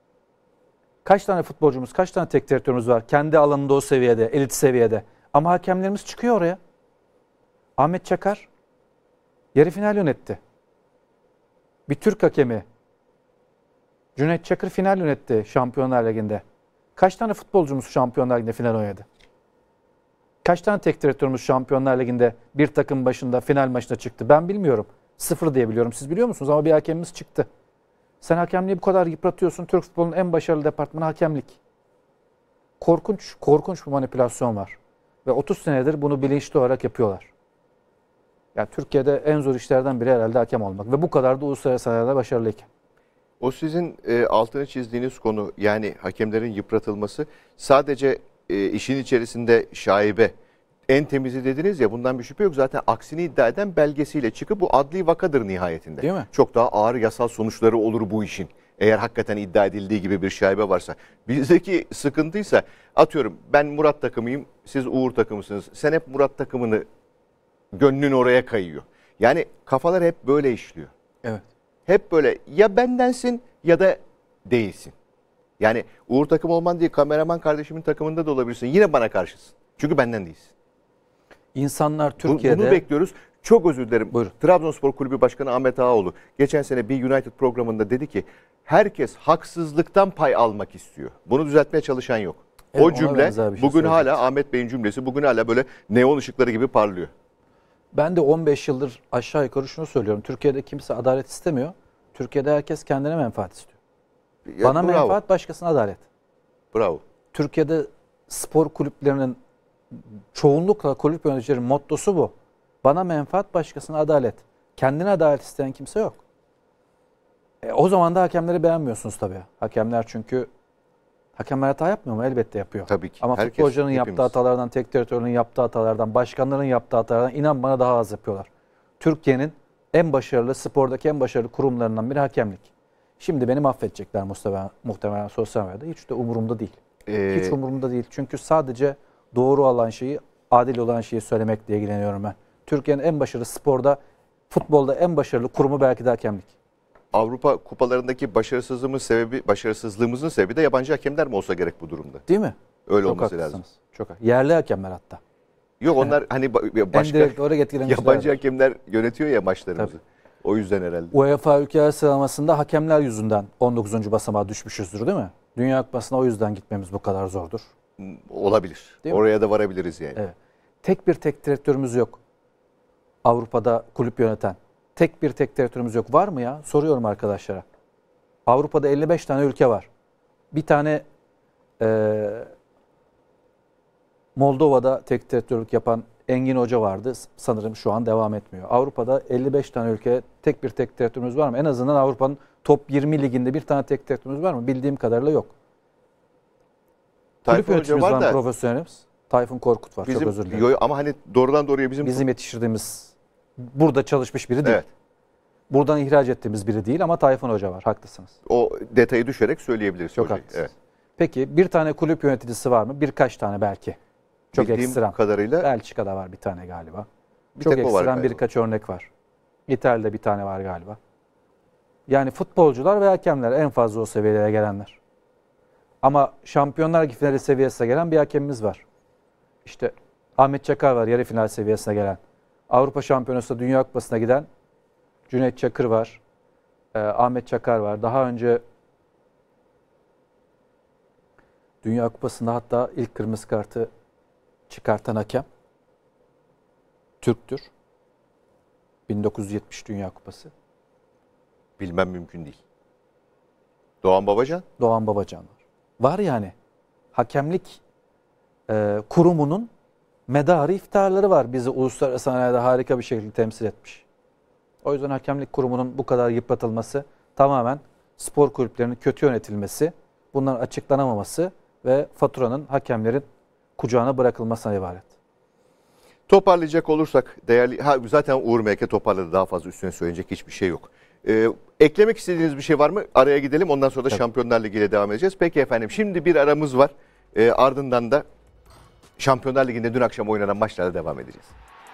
Kaç tane futbolcumuz, kaç tane tek direktörümüz var kendi alanında o seviyede, elit seviyede. Ama hakemlerimiz çıkıyor oraya. Ahmet Çakar yarı final yönetti. Bir Türk hakemi. Cüneyt Çakır final yönetti Şampiyonlar Ligi'nde. Kaç tane futbolcumuz Şampiyonlar Ligi'nde final oynadı? Kaç tane tek direktörümüz Şampiyonlar Ligi'nde bir takım başında final maçına çıktı? Ben bilmiyorum. Sıfır diye biliyorum. Siz biliyor musunuz? Ama bir hakemimiz çıktı. Sen hakemliği bu kadar yıpratıyorsun. Türk futbolunun en başarılı departmanı hakemlik. Korkunç, korkunç bir manipülasyon var. Ve otuz senedir bunu bilinçli olarak yapıyorlar. Yani Türkiye'de en zor işlerden biri herhalde hakem olmak. Ve bu kadar da uluslararası arenada başarılıyken. O sizin e, altını çizdiğiniz konu, yani hakemlerin yıpratılması sadece e, işin içerisinde şaibe, en temizi dediniz ya, bundan bir şüphe yok. Zaten aksini iddia eden belgesiyle çıkıp bu adli vakadır nihayetinde. Değil mi? Çok daha ağır yasal sonuçları olur bu işin. Eğer hakikaten iddia edildiği gibi bir şaibe varsa. Bizdeki sıkıntıysa, atıyorum ben Murat takımıyım, siz Uğur takımısınız. Sen hep Murat takımını, gönlün oraya kayıyor. Yani kafalar hep böyle işliyor. Evet. Hep böyle ya bendensin ya da değilsin. Yani Uğur takım olman diye kameraman kardeşimin takımında da olabilirsin. Yine bana karşısın. Çünkü benden değilsin. İnsanlar Bu- Türkiye'de... Bunu bekliyoruz. Çok özür dilerim. Buyurun. Trabzonspor Kulübü Başkanı Ahmet Ağaoğlu geçen sene bir United programında dedi ki herkes haksızlıktan pay almak istiyor. Bunu düzeltmeye çalışan yok. Evet, o ona cümle benzer bir şey bugün hala söyleyecektim. Ahmet Bey'in cümlesi bugün hala böyle neon ışıkları gibi parlıyor. Ben de on beş yıldır aşağı yukarı şunu söylüyorum. Türkiye'de kimse adalet istemiyor. Türkiye'de herkes kendine menfaat istiyor. Ya, Bana bravo, menfaat, başkasına adalet. Bravo. Türkiye'de spor kulüplerinin çoğunlukla kulüp yöneticilerinin mottosu bu. Bana menfaat, başkasına adalet. Kendine adalet isteyen kimse yok. E, o zaman da hakemleri beğenmiyorsunuz tabii. Hakemler çünkü hakemler hata yapmıyor mu? Elbette yapıyor. Tabii ki. Ama Herkes, futbolcuların hepimiz. yaptığı hatalardan, tek direktörün yaptığı hatalardan, başkanların yaptığı hatalardan inan bana daha az yapıyorlar. Türkiye'nin en başarılı, spordaki en başarılı kurumlarından biri hakemlik. Şimdi beni mahvedecekler muhtemelen, muhtemelen sosyal medyada. Hiç de umurumda değil. Ee, Hiç umurumda değil. Çünkü sadece doğru olan şeyi, adil olan şeyi söylemekle ilgileniyorum ben. Türkiye'nin en başarılı sporda, futbolda en başarılı kurumu belki de hakemlik. Avrupa kupalarındaki başarısızlığımız sebebi başarısızlığımızın sebebi de yabancı hakemler mi olsa gerek bu durumda? Değil mi? Öyle Çok olması haklısınız. lazım. Çok hak- Yerli hakemler hatta. Yok onlar hani ba- başka En direkt oraya etkilemişler. yabancı hakemler yönetiyor ya maçlarımızı. Tabii. O yüzden herhalde. UEFA ülkeler sıralamasında hakemler yüzünden on dokuzuncu basamağa düşmüşüzdür değil mi? Dünya Kupası'na o yüzden gitmemiz bu kadar zordur. Olabilir. Değil mi? Oraya da varabiliriz yani. Evet. Tek bir tek direktörümüz yok. Avrupa'da kulüp yöneten. Tek bir tek direktörümüz yok. Var mı ya? Soruyorum arkadaşlara. Avrupa'da elli beş tane ülke var. Bir tane e, Moldova'da tek direktörlük yapan Engin Hoca vardı. Sanırım şu an devam etmiyor. Avrupa'da elli beş tane ülke tek bir tek direktörümüz var mı? En azından Avrupa'nın top yirmi liginde bir tane tek direktörümüz var mı? Bildiğim kadarıyla yok. Kulüp Tayfun Hoca yöneticimiz var var mı da profesyonelimiz? Tayfun Korkut var. bizim, Çok özür dilerim. yo- ama hani doğrudan doğruya bizim, Bizim yetiştirdiğimiz, burada çalışmış biri değil. evet, Buradan ihraç ettiğimiz biri değil ama Tayfun Hoca var. Haklısınız. o detayı düşerek söyleyebiliriz. Çok hocayı. haklısınız. Evet. Peki bir tane kulüp yöneticisi var mı? Birkaç tane belki. Çok Bildiğim ekstrem. kadarıyla Belçika'da var bir tane galiba. bir Çok tek o var ekstrem galiba. birkaç örnek var. İtalya'da bir tane var galiba. Yani futbolcular ve hakemler en fazla o seviyelere gelenler. Ama Şampiyonlar Ligi finali seviyesine gelen bir hakemimiz var. İşte Ahmet Çakar var yarı final seviyesine gelen. Avrupa Şampiyonası'nda Dünya Kupası'na giden Cüneyt Çakır var. Ee, Ahmet Çakar var. Daha önce Dünya Kupası'nda hatta ilk kırmızı kartı çıkartan hakem Türktür. bin dokuz yüz yetmiş Dünya Kupası. Bilmem mümkün değil. Doğan Babacan? Doğan Babacan var. Var yani. Hakemlik e, kurumunun medarı iftiharları var. Bizi uluslararası sahnede harika bir şekilde temsil etmiş. O yüzden hakemlik kurumunun bu kadar yıpratılması tamamen spor kulüplerinin kötü yönetilmesi, bunların açıklanamaması ve faturanın hakemlerin kucağına bırakılmasına ibaret. Toparlayacak olursak değerli ha, zaten Uğur Meyke toparladı, daha fazla üstüne söyleyecek hiçbir şey yok. Ee, eklemek istediğiniz bir şey var mı? Araya gidelim, ondan sonra da Tabii. Şampiyonlar Ligi ile devam edeceğiz. Peki efendim, şimdi bir aramız var. Ee, ardından da Şampiyonlar Ligi'nde dün akşam oynanan maçlarla devam edeceğiz.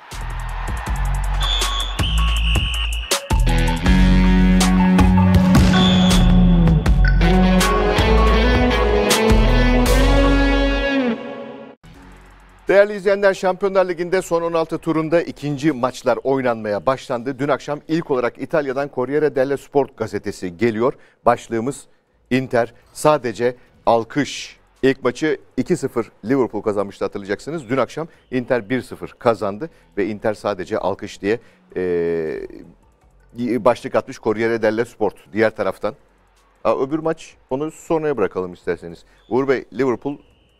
Değerli izleyenler, Şampiyonlar Ligi'nde son on altı turunda ikinci maçlar oynanmaya başlandı. Dün akşam ilk olarak İtalya'dan Corriere dello Sport gazetesi geliyor. Başlığımız Inter sadece alkış. İlk maçı iki sıfır Liverpool kazanmıştı, hatırlayacaksınız. Dün akşam Inter bir sıfır kazandı ve Inter sadece alkış diye e, başlık atmış Corriere dello Sport diğer taraftan. Ha, öbür maç, onu sonraya bırakalım isterseniz. Uğur Bey, Liverpool,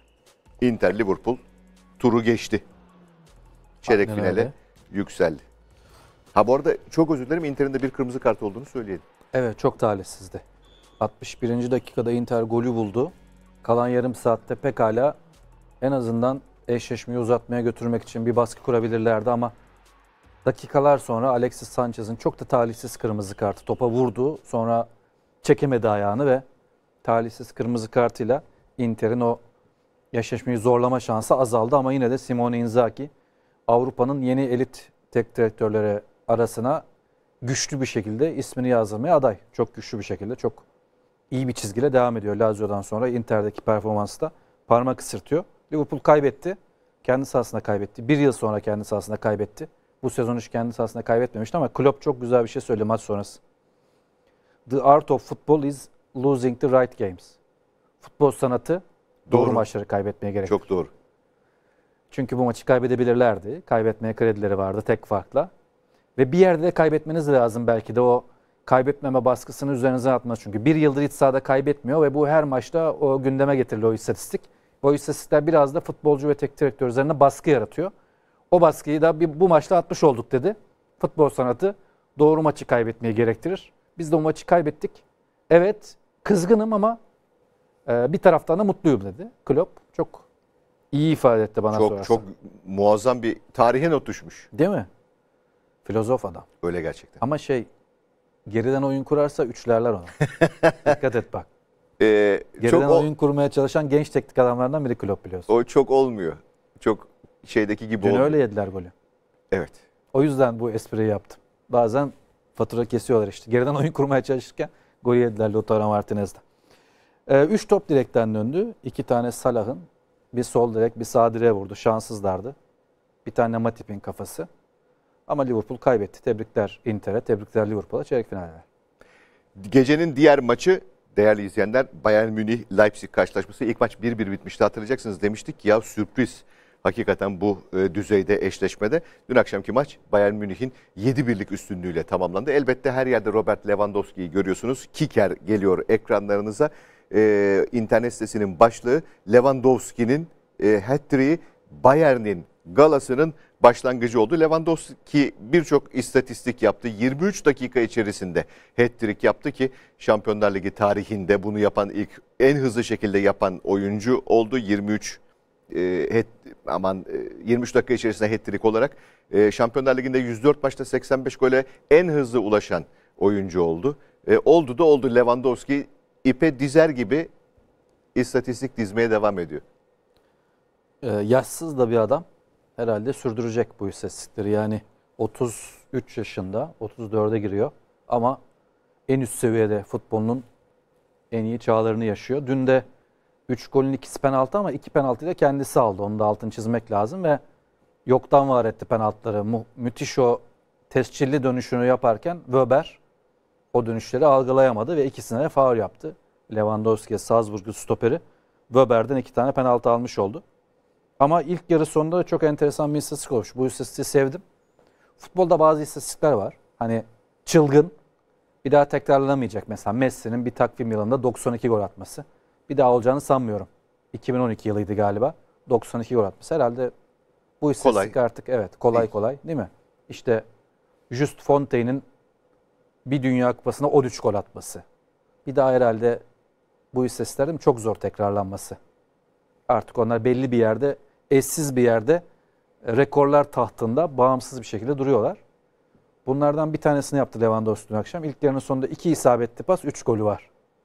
Inter Liverpool turu geçti. Çeyrek Aynen finale öyle. yükseldi. Ha bu arada çok özür dilerim, Inter'in de bir kırmızı kart olduğunu söyleyelim. Evet, çok talihsizdi. altmış birinci dakikada Inter golü buldu. Kalan yarım saatte pekala en azından eşleşmeyi uzatmaya götürmek için bir baskı kurabilirlerdi ama dakikalar sonra Alexis Sanchez'in çok da talihsiz kırmızı kartı, topa vurdu. Sonra çekemedi ayağını ve talihsiz kırmızı kartıyla Inter'in o eşleşmeyi zorlama şansı azaldı ama yine de Simone Inzaghi Avrupa'nın yeni elit tek direktörleri arasına güçlü bir şekilde ismini yazdırmaya aday. Çok güçlü bir şekilde, çok iyi bir çizgiyle devam ediyor. Lazio'dan sonra Inter'deki performansı da parmak ısırtıyor. Liverpool kaybetti. Kendi sahasında kaybetti. Bir yıl sonra kendi sahasında kaybetti. Bu sezon hiç kendi sahasında kaybetmemişti ama Klopp çok güzel bir şey söyledi maç sonrası. The art of football is losing the right games. Futbol sanatı doğru, Doğru. maçları kaybetmeye gerek. Çok doğru. Çünkü bu maçı kaybedebilirlerdi. Kaybetmeye kredileri vardı tek farkla. Ve bir yerde de kaybetmeniz lazım belki de, o kaybetmeme baskısını üzerinize atmaz. Çünkü bir yıldır hiç sahada kaybetmiyor ve bu her maçta o gündeme getiriliyor, o istatistik. O istatistikler biraz da futbolcu ve tek direktör üzerine baskı yaratıyor. O baskıyı da bir, bu maçta atmış olduk dedi. Futbol sanatı doğru maçı kaybetmeyi gerektirir. Biz de o maçı kaybettik. Evet, kızgınım ama e, bir taraftan da mutluyum dedi Klopp. Çok iyi ifade etti bana Çok sorarsan. çok muazzam bir tarihe not düşmüş. Değil mi? Filozof adam. Öyle gerçekten. Ama şey, geriden oyun kurarsa üçlerler onu. Dikkat et bak. Ee, Geriden çok o, oyun kurmaya çalışan genç teknik adamlardan biri Klopp, biliyorsun. o çok olmuyor. Çok şeydeki gibi Dün olmuyor. öyle yediler golü. Evet. O yüzden bu espriyi yaptım. Bazen Fatura kesiyorlar işte. Geriden oyun kurmaya çalışırken gol yediler Lautaro Martinez'den. Ee, üç top direkten döndü. İki tane Salah'ın. Bir sol direk, bir sağ direğe vurdu. Şanssızlardı. Bir tane Matip'in kafası. Ama Liverpool kaybetti. Tebrikler Inter'e, tebrikler Liverpool'a çeyrek finale. Gecenin diğer maçı değerli izleyenler Bayern Münih Leipzig karşılaşması. İlk maç bir bir bitmişti, hatırlayacaksınız, demiştik ya sürpriz. Hakikaten bu e, düzeyde eşleşmede. Dün akşamki maç Bayern Münih'in yedi birlik üstünlüğüyle tamamlandı. Elbette her yerde Robert Lewandowski'yi görüyorsunuz. Kicker geliyor ekranlarınıza. E, internet sitesinin başlığı Lewandowski'nin e, hat-trick'i Bayern'in galasının başlangıcı oldu. Lewandowski birçok istatistik yaptı. yirmi üç dakika içerisinde hat-trick yaptı ki Şampiyonlar Ligi tarihinde bunu yapan ilk, en hızlı şekilde yapan oyuncu oldu. yirmi üç e, hat, aman e, yirmi üç dakika içerisinde hat-trick olarak e, Şampiyonlar Ligi'nde yüz dört maçta seksen beş gole en hızlı ulaşan oyuncu oldu. E, oldu da oldu. Lewandowski ipe dizer gibi istatistik dizmeye devam ediyor. Ee, yaşsız da bir adam. Herhalde sürdürecek bu istatistikleri. Yani otuz üç yaşında, otuz dörde giriyor ama en üst seviyede futbolunun en iyi çağlarını yaşıyor. Dün de üç golün ikisi penaltı ama iki penaltıyı da kendisi aldı. Onu da altını çizmek lazım ve yoktan var etti penaltıları. Mu- müthiş o tescilli dönüşünü yaparken Wöber o dönüşleri algılayamadı ve ikisine de faul yaptı. Lewandowski'ye, Salzburg'un stoperi Wöber'den iki tane penaltı almış oldu. Ama ilk yarı sonunda da çok enteresan bir istatistik olmuş. Bu istatistiği sevdim. Futbolda bazı istatistikler var. Hani çılgın, bir daha tekrarlanamayacak. Mesela Messi'nin bir takvim yılında doksan iki gol atması. Bir daha olacağını sanmıyorum. iki bin on iki yılıydı galiba. doksan iki gol atması. Herhalde bu istatistik kolay. Artık evet kolay kolay değil mi? İşte Just Fontaine'in bir Dünya Kupası'na on üç gol atması. Bir daha herhalde bu istatistiklerin çok zor tekrarlanması. Artık onlar belli bir yerde, eşsiz bir yerde rekorlar tahtında bağımsız bir şekilde duruyorlar. Bunlardan bir tanesini yaptı Lewandowski dün akşam. İlk yarının sonunda iki isabetli pas, üç golü var.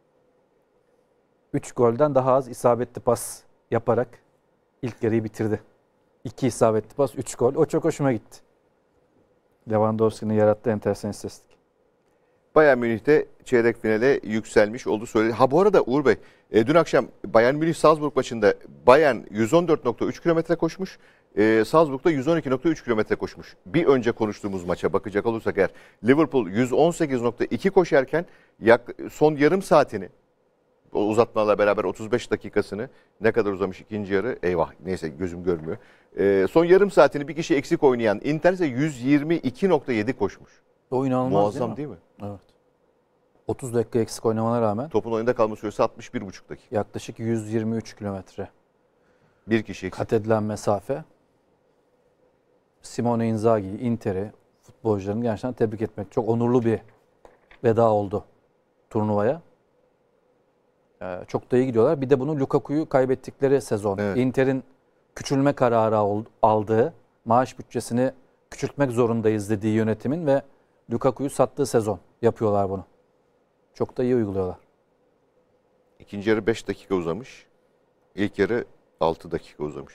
üç golden daha az isabetli pas yaparak ilk yarıyı bitirdi. iki isabetli pas, üç gol. O çok hoşuma gitti. Lewandowski'nin yarattığı enteresan istatistik. Bayern Münih'te çeyrek finale yükselmiş oldu söyledi. Ha bu arada Uğur Bey, e, dün akşam Bayern Münih Salzburg maçında Bayern yüz on dört nokta üç kilometre koşmuş. E, Salzburg'da yüz on iki nokta üç kilometre koşmuş. Bir önce konuştuğumuz maça bakacak olursak eğer Liverpool yüz on sekiz nokta iki koşarken yak, son yarım saatini, o uzatmalarla beraber otuz beş dakikasını, ne kadar uzamış ikinci yarı, eyvah neyse gözüm görmüyor. E, son yarım saatini bir kişi eksik oynayan Inter ise yüz yirmi iki nokta yedi koşmuş. O inanılmaz. Muazzam değil mi? değil mi? Evet. otuz dakika eksik oynamana rağmen. Topun oyunda kalma süresi altmış bir buçuk dakika. Yaklaşık yüz yirmi üç kilometre. Bir kişi eksik. Kat edilen mesafe. Simone Inzaghi'yi, Inter'i, futbolcularını gerçekten tebrik etmek. Çok onurlu bir veda oldu turnuvaya. Ee, çok da iyi gidiyorlar. Bir de bunu Lukaku'yu kaybettikleri sezon. Evet. Inter'in küçülme kararı aldığı, maaş bütçesini küçültmek zorundayız dediği yönetimin ve Lukaku'yu sattığı sezon yapıyorlar bunu. Çok da iyi uyguluyorlar. İkinci yarı beş dakika uzamış. İlk yarı altı dakika uzamış.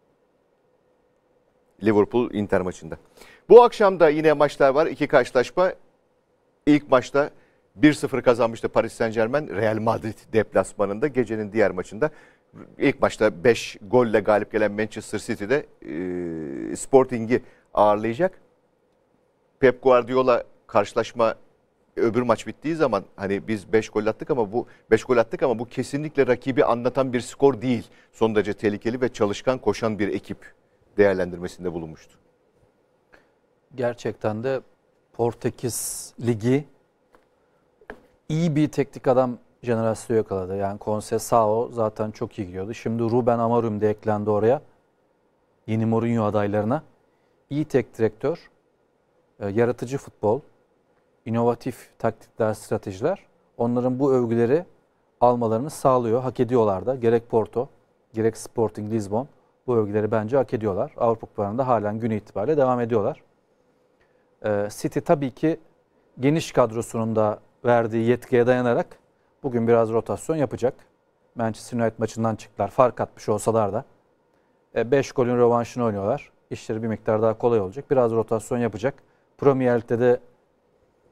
Liverpool Inter maçında. Bu akşam da yine maçlar var. İki karşılaşma. İlk maçta bir sıfır kazanmıştı Paris Saint-Germain Real Madrid deplasmanında. Gecenin diğer maçında ilk maçta beş golle galip gelen Manchester City'de e, Sporting'i ağırlayacak. Pep Guardiola karşılaşma öbür maç bittiği zaman hani biz beş gol attık ama bu beş gol attık ama bu kesinlikle rakibi anlatan bir skor değil. Son derece tehlikeli ve çalışkan, koşan bir ekip değerlendirmesinde bulunmuştu. Gerçekten de Portekiz Ligi iyi bir teknik adam jenerasyonu yakaladı. Yani Conceição zaten çok iyi gidiyordu. Şimdi Ruben Amorim de eklendi oraya. Yeni Mourinho adaylarına. İyi tek direktör, yaratıcı futbol, inovatif taktikler, stratejiler. Onların bu övgüleri almalarını sağlıyor. Hak ediyorlar da. Gerek Porto, gerek Sporting Lisbon bu övgüleri bence hak ediyorlar. Avrupa Kupalarında halen gün itibariyle devam ediyorlar. City tabii ki geniş kadrosunun da verdiği yetkiye dayanarak bugün biraz rotasyon yapacak. Manchester United maçından çıktılar. Fark atmış olsalar da beş golün rövanşını oynuyorlar. İşleri bir miktar daha kolay olacak. Biraz rotasyon yapacak. Premier Lig'de de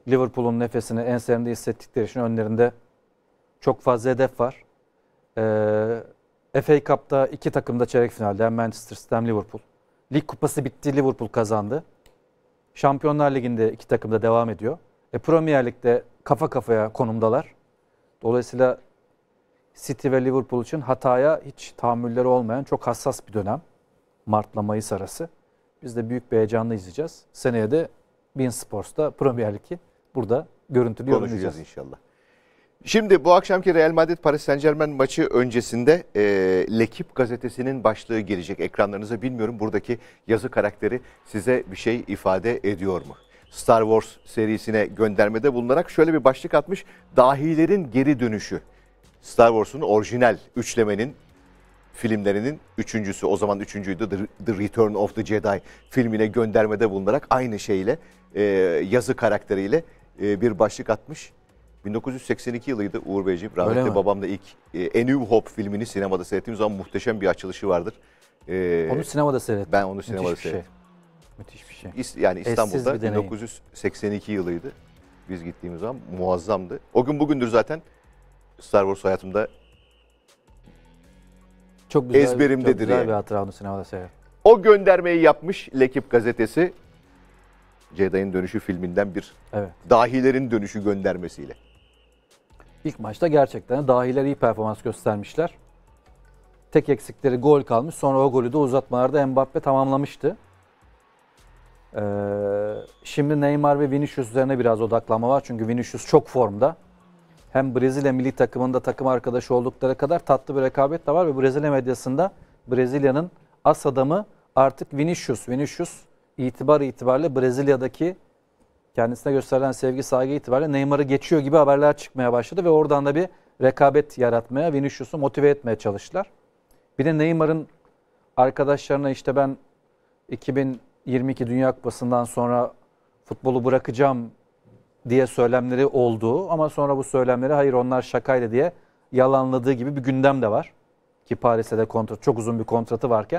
Liverpool'un nefesini enselerinde hissettikleri için önlerinde çok fazla hedef var. Ee, F A Cup'ta iki takım da çeyrek finalde. Hem Manchester City hem Liverpool. Lig kupası bitti. Liverpool kazandı. Şampiyonlar Ligi'nde iki takım da devam ediyor. E, Premier Lig'de kafa kafaya konumdalar. Dolayısıyla City ve Liverpool için hataya hiç tahammülleri olmayan çok hassas bir dönem. Mart'la Mayıs arası. Biz de büyük bir heyecanla izleyeceğiz. Seneye de beIN Sports'ta Premier Lig'i burada görüntülü Konuşacağız yorumlayacağız inşallah. Şimdi bu akşamki Real Madrid Paris Saint-Germain maçı öncesinde e, L'Équipe gazetesinin başlığı gelecek ekranlarınıza. Bilmiyorum buradaki yazı karakteri size bir şey ifade ediyor mu? Star Wars serisine göndermede bulunarak şöyle bir başlık atmış. Dahilerin geri dönüşü. Star Wars'un orijinal üçlemenin filmlerinin üçüncüsü, o zaman üçüncüydü, The, The Return of the Jedi filmine göndermede bulunarak aynı şeyle e, yazı karakteriyle e, bir başlık atmış. bin dokuz yüz seksen iki yılıydı Uğur Beyciğim. Rahmetli babam da ilk e, A New Hope filmini sinemada seyrettiğim zaman muhteşem bir açılışı vardır. E, Onu sinemada seyrettim. Ben onu sinemada Müthiş bir seyrettim. Şey. Müthiş bir şey. İs- Yani İstanbul'da bir deneyim. bin dokuz yüz seksen iki yılıydı. Biz gittiğimiz zaman muazzamdı. O gün bugündür zaten Star Wars hayatımda Çok güzel, ezberimdedir çok güzel yani. bir hatıra onu sinemada seyrettim. O göndermeyi yapmış L'Équipe gazetesi. Jedi'nin dönüşü filminden bir Evet. dahilerin dönüşü göndermesiyle. İlk maçta gerçekten dahiler iyi performans göstermişler. Tek eksikleri gol kalmış. Sonra o golü de uzatmalarda Mbappe tamamlamıştı. Ee, şimdi Neymar ve Vinicius üzerine biraz odaklanma var. Çünkü Vinicius çok formda. Hem Brezilya milli takımında takım arkadaşı oldukları kadar tatlı bir rekabet de var. Ve Brezilya medyasında Brezilya'nın as adamı artık Vinicius. Vinicius itibar itibariyle Brezilya'daki kendisine gösterilen sevgi, saygı itibariyle Neymar'ı geçiyor gibi haberler çıkmaya başladı ve oradan da bir rekabet yaratmaya, Vinicius'u motive etmeye çalıştılar. Bir de Neymar'ın arkadaşlarına işte ben iki bin yirmi iki Dünya Kupası'ndan sonra futbolu bırakacağım diye söylemleri olduğu ama sonra bu söylemleri hayır onlar şakaydı diye yalanladığı gibi bir gündem de var. Ki Paris'te de kontrat, çok uzun bir kontratı varken.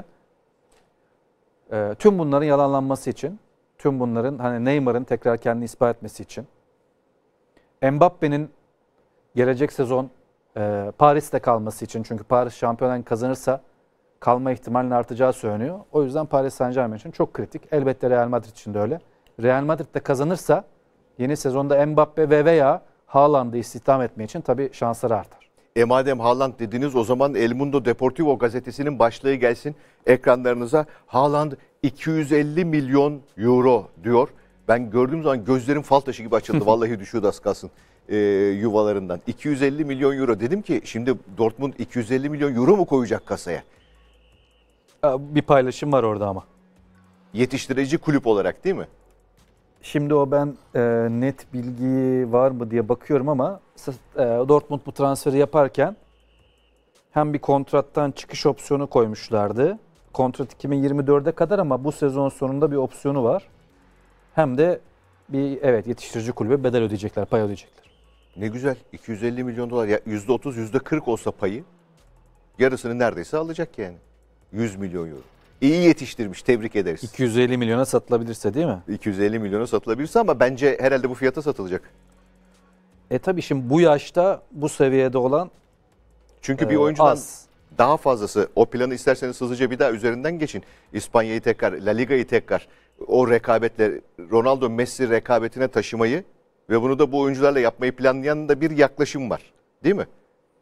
E, tüm bunların yalanlanması için, tüm bunların hani Neymar'ın tekrar kendini ispat etmesi için, Mbappe'nin gelecek sezon e, Paris'te kalması için, çünkü Paris şampiyonluğu kazanırsa kalma ihtimalinin artacağı söyleniyor. O yüzden Paris Saint-Germain için çok kritik. Elbette Real Madrid için de öyle. Real Madrid de kazanırsa yeni sezonda Mbappe ve veya Haaland'ı istihdam etme için tabii şansları artar. E madem Haaland dediniz o zaman El Mundo Deportivo gazetesinin başlığı gelsin ekranlarınıza. Haaland iki yüz elli milyon euro diyor. Ben gördüğüm zaman gözlerim fal taşı gibi açıldı. Vallahi düşüyordu az kalsın e, yuvalarından. iki yüz elli milyon euro. Dedim ki şimdi Dortmund iki yüz elli milyon euro mu koyacak kasaya? Bir paylaşım var orada ama. Yetiştirici kulüp olarak değil mi? Şimdi o ben e, net bilgi var mı diye bakıyorum ama e, Dortmund bu transferi yaparken hem bir kontrattan çıkış opsiyonu koymuşlardı. Kontrat iki bin yirmi dörde kadar ama bu sezon sonunda bir opsiyonu var. Hem de bir evet yetiştirici kulübe bedel ödeyecekler, pay ödeyecekler. Ne güzel. iki yüz elli milyon dolar. Ya yüzde otuz, yüzde kırk olsa payı yarısını neredeyse alacak yani. yüz milyon euro. İyi yetiştirmiş. Tebrik ederiz. iki yüz elli milyona satılabilirse değil mi? iki yüz elli milyona satılabilirse ama bence herhalde bu fiyata satılacak. E tabii şimdi bu yaşta bu seviyede olan Çünkü e, bir oyuncudan az. daha fazlası, o planı isterseniz hızlıca bir daha üzerinden geçin. İspanya'yı tekrar, La Liga'yı tekrar o rekabetle, Ronaldo Messi rekabetine taşımayı ve bunu da bu oyuncularla yapmayı planlayan da bir yaklaşım var. Değil mi?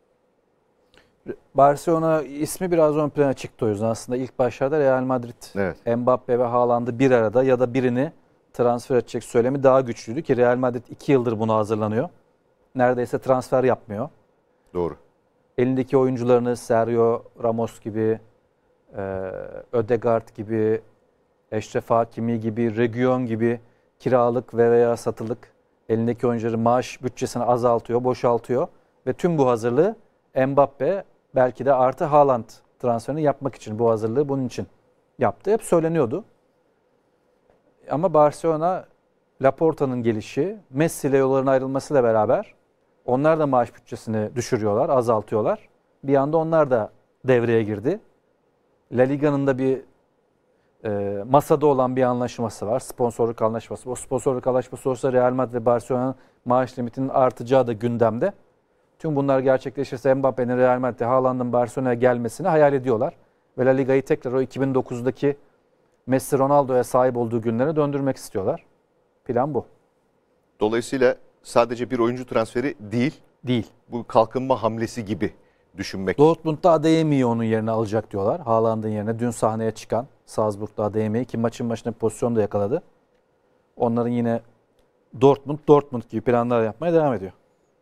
Barcelona ismi biraz ön plana çıktı o yüzden. Aslında ilk başlarda Real Madrid, Evet. Mbappe ve Haaland'ı bir arada ya da birini transfer edecek söylemi daha güçlüydü ki Real Madrid iki yıldır buna hazırlanıyor. Neredeyse transfer yapmıyor. Doğru. Elindeki oyuncularını Sergio Ramos gibi, Ödegaard gibi, Eşref Hakimi gibi, Reguilon gibi kiralık ve veya satılık elindeki oyuncuları maaş bütçesini azaltıyor, boşaltıyor ve tüm bu hazırlığı Mbappe belki de artı Haaland transferini yapmak için, bu hazırlığı bunun için yaptı. Hep söyleniyordu. Ama Barcelona, Laporta'nın gelişi, Messi ile yolların ayrılmasıyla beraber onlar da maaş bütçesini düşürüyorlar, azaltıyorlar. Bir anda onlar da devreye girdi. La Liga'nın da bir e, masada olan bir anlaşması var. Sponsorluk anlaşması. O sponsorluk anlaşması olursa Real Madrid ve Barcelona'nın maaş limitinin artacağı da gündemde. Tüm bunlar gerçekleşirse Mbappe'nin Real Madrid'e, Haaland'ın Barcelona'ya gelmesini hayal ediyorlar. Ve La Liga'yı tekrar o iki bin dokuzdaki Messi Ronaldo'ya sahip olduğu günlere döndürmek istiyorlar. Plan bu. Dolayısıyla sadece bir oyuncu transferi değil, Değil. bu kalkınma hamlesi gibi düşünmek. Dortmund'da Adeyemi'yi onun yerine alacak diyorlar. Haaland'ın yerine dün sahneye çıkan Salzburg'da Adeyemi'yi, ki maçın başında bir pozisyon da yakaladı. Onların yine Dortmund, Dortmund gibi planlar yapmaya devam ediyor.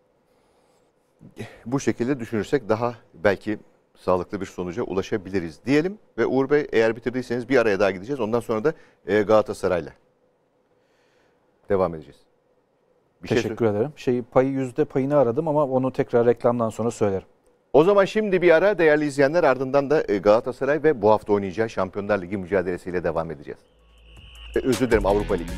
Bu şekilde düşünürsek daha belki sağlıklı bir sonuca ulaşabiliriz diyelim. Ve Uğur Bey, eğer bitirdiyseniz bir araya daha gideceğiz. Ondan sonra da e, Galatasaray'la devam edeceğiz. Bir şey Teşekkür sor- ederim. Şey, payı yüzde payını aradım ama onu tekrar reklamdan sonra söylerim. O zaman şimdi bir ara değerli izleyenler, ardından da e, Galatasaray ve bu hafta oynayacağı Şampiyonlar Ligi mücadelesiyle devam edeceğiz. E, özür dilerim, Avrupa Ligi.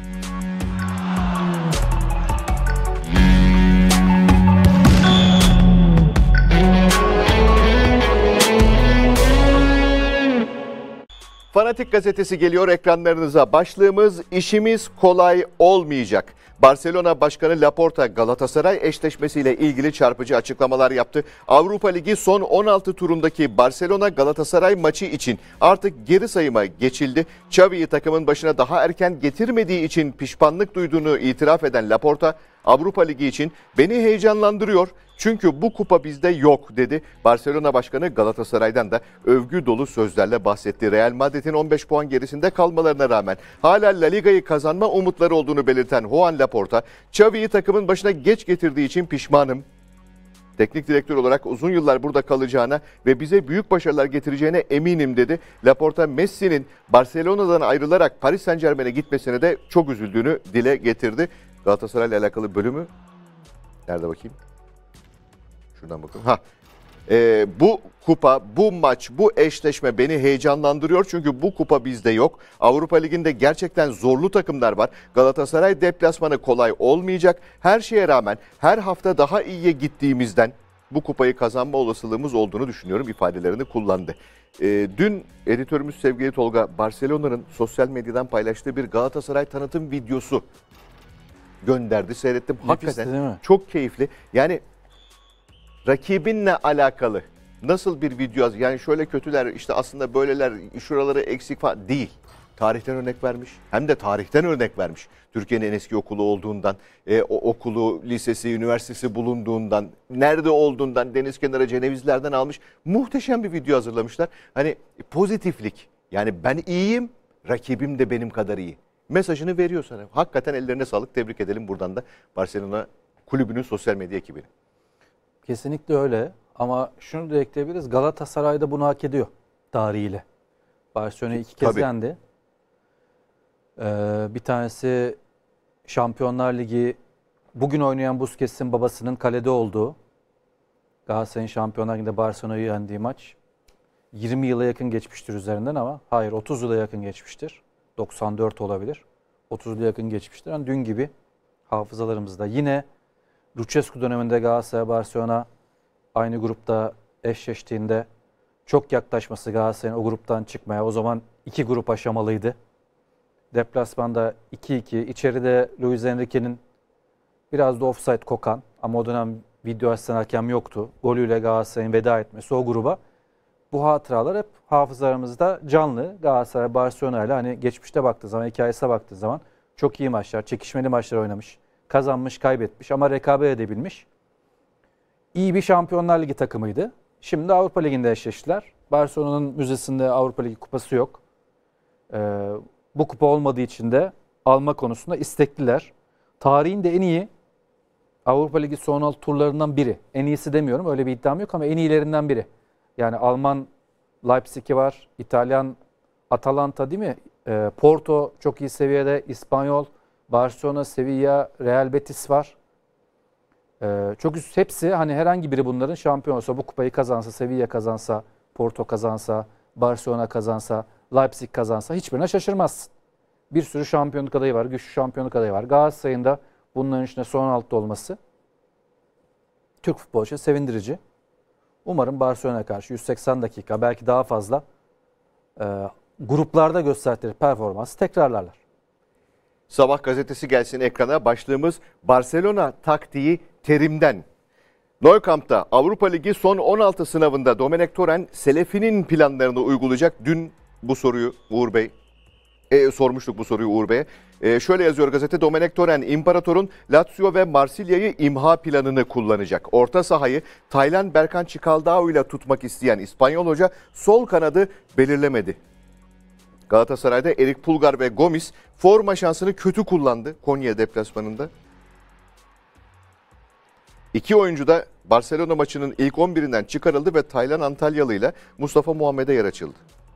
Fanatik Gazetesi geliyor ekranlarınıza. Başlığımız işimiz kolay olmayacak. Barcelona Başkanı Laporta Galatasaray eşleşmesiyle ilgili çarpıcı açıklamalar yaptı. Avrupa Ligi son on altı turundaki Barcelona Galatasaray maçı için artık geri sayıma geçildi. Xavi'yi takımın başına daha erken getirmediği için pişmanlık duyduğunu itiraf eden Laporta, Avrupa Ligi için beni heyecanlandırıyor çünkü bu kupa bizde yok dedi. Barcelona Başkanı Galatasaray'dan da övgü dolu sözlerle bahsetti. Real Madrid'in on beş puan gerisinde kalmalarına rağmen hala La Liga'yı kazanma umutları olduğunu belirten Juan Laporta, Xavi'yi takımın başına geç getirdiği için pişmanım. Teknik direktör olarak uzun yıllar burada kalacağına ve bize büyük başarılar getireceğine eminim dedi. Laporta, Messi'nin Barcelona'dan ayrılarak Paris Saint-Germain'e gitmesine de çok üzüldüğünü dile getirdi. Galatasaray'la alakalı bölümü nerede bakayım? Şuradan bakın. Ha. Ee, bu kupa, bu maç, bu eşleşme beni heyecanlandırıyor çünkü bu kupa bizde yok. Avrupa Ligi'nde gerçekten zorlu takımlar var. Galatasaray deplasmanı kolay olmayacak. Her şeye rağmen her hafta daha iyiye gittiğimizden bu kupayı kazanma olasılığımız olduğunu düşünüyorum ifadelerini kullandı. Ee, dün editörümüz sevgili Tolga, Barcelona'nın sosyal medyadan paylaştığı bir Galatasaray tanıtım videosu gönderdi. Seyrettim. Nefis, Hakikaten değil mi? çok keyifli. Yani rakibinle alakalı nasıl bir video yaz? Yani şöyle kötüler, işte aslında böyleler, şuraları eksik falan değil. Tarihten örnek vermiş. Hem de tarihten örnek vermiş. Türkiye'nin en eski okulu olduğundan, e, o okulu, lisesi, üniversitesi bulunduğundan, nerede olduğundan, deniz kenarı Cenevizlerden almış. Muhteşem bir video hazırlamışlar. Hani pozitiflik. Yani ben iyiyim, rakibim de benim kadar iyi mesajını veriyor sana. Hakikaten ellerine sağlık. Tebrik edelim buradan da Barcelona kulübünün sosyal medya ekibini. Kesinlikle öyle ama şunu da ekleyebiliriz. Galatasaray da bunu hak ediyor tarihiyle. Barcelona'yı iki kez Tabii. yendi. Ee, bir tanesi Şampiyonlar Ligi, bugün oynayan Busquets'in babasının kalede olduğu, Galatasaray'ın Şampiyonlar Ligi'nde Barcelona'yı yendiği maç. yirmi yıla yakın geçmiştir üzerinden ama hayır otuz yıla yakın geçmiştir. doksan dört olabilir. otuz yıla yakın geçmiştir. Yani dün gibi hafızalarımızda. Yine Lucescu döneminde Galatasaray Barcelona aynı grupta eşleştiğinde çok yaklaşması Galatasaray'ın o gruptan çıkmaya. O zaman iki grup aşamalıydı. Deplasmanda iki iki. İçeride Luis Enrique'nin biraz da offside kokan ama o dönem video asistan hakem yoktu. Golüyle Galatasaray'ın veda etmesi o gruba. Bu hatıralar hep hafızalarımızda canlı. Galatasaray Barcelona ile hani geçmişte baktığı zaman, hikayesine baktığı zaman çok iyi maçlar, çekişmeli maçlar oynamış. Kazanmış, kaybetmiş ama rekabet edebilmiş. İyi bir Şampiyonlar Ligi takımıydı. Şimdi Avrupa Ligi'nde eşleştiler. Barcelona'nın müzesinde Avrupa Ligi kupası yok. Ee, bu kupa olmadığı için de alma konusunda istekliler. Tarihin de en iyi Avrupa Ligi son altı turlarından biri. En iyisi demiyorum, öyle bir iddiam yok ama en iyilerinden biri. Yani Alman Leipzig'i var, İtalyan Atalanta değil mi? Ee, Porto çok iyi seviyede, İspanyol, Barcelona, Sevilla, Real Betis var. Ee, çok üst, hepsi hani herhangi biri bunların şampiyon olsa, bu kupayı kazansa, Sevilla kazansa, Porto kazansa, Barcelona kazansa, Leipzig kazansa hiçbirine şaşırmazsın. Bir sürü şampiyonluk adayı var, güçlü şampiyonluk adayı var. Galatasaray'ın da bunların içinde son altta olması Türk futbolu için sevindirici. Umarım Barcelona'ya karşı yüz seksen dakika, belki daha fazla e, gruplarda gösterdikleri performansı tekrarlarlar. Sabah gazetesi gelsin ekrana. Başlığımız Barcelona taktiği terimden. Nou Camp'ta Avrupa Ligi son on altı sınavında Domenech Torrent Selefi'nin planlarını uygulayacak. Dün bu soruyu Uğur Bey e, sormuştuk bu soruyu Uğur Bey'e. E, şöyle yazıyor gazete: Domenech Torrent İmparator'un Lazio ve Marsilya'yı imha planını kullanacak. Orta sahayı Taylan Berkan Çikaldao ile tutmak isteyen İspanyol hoca sol kanadı belirlemedi. Galatasaray'da Erik Pulgar ve Gomis forma şansını kötü kullandı Konya deplasmanında. İki oyuncu da Barcelona maçının ilk on birinden çıkarıldı ve Taylan Antalyalı ile Mustafa Muhammed'e yer açıldı.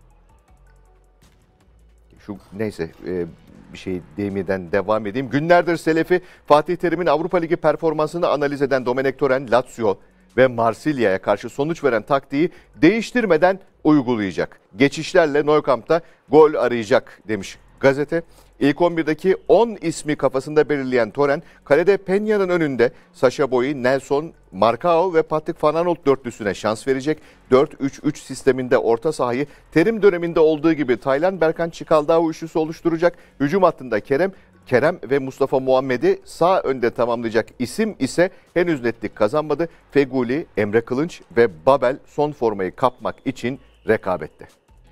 Şu neyse e, bir şey demeden devam edeyim. Günlerdir Selefi Fatih Terim'in Avrupa Ligi performansını analiz eden Domenech Torrent Lazio ve Marsilya'ya karşı sonuç veren taktiği değiştirmeden uygulayacak. Geçişlerle Nou Camp'ta gol arayacak demiş gazete. İlk on birdeki on ismi kafasında belirleyen Torrent, kalede Peña'nın önünde Sacha Boey, Nelson, Marcao ve Patrick Van Aanholt dörtlüsüne şans verecek. dört üç üç sisteminde orta sahayı Terim döneminde olduğu gibi Taylan Berkan Çikaldao üçlüsü oluşturacak. Hücum hattında Kerem, Kerem ve Mustafa Muhammed'i sağ önde tamamlayacak isim ise henüz netlik kazanmadı. Feguli, Emre Kılınç ve Babel son formayı kapmak için rekabette.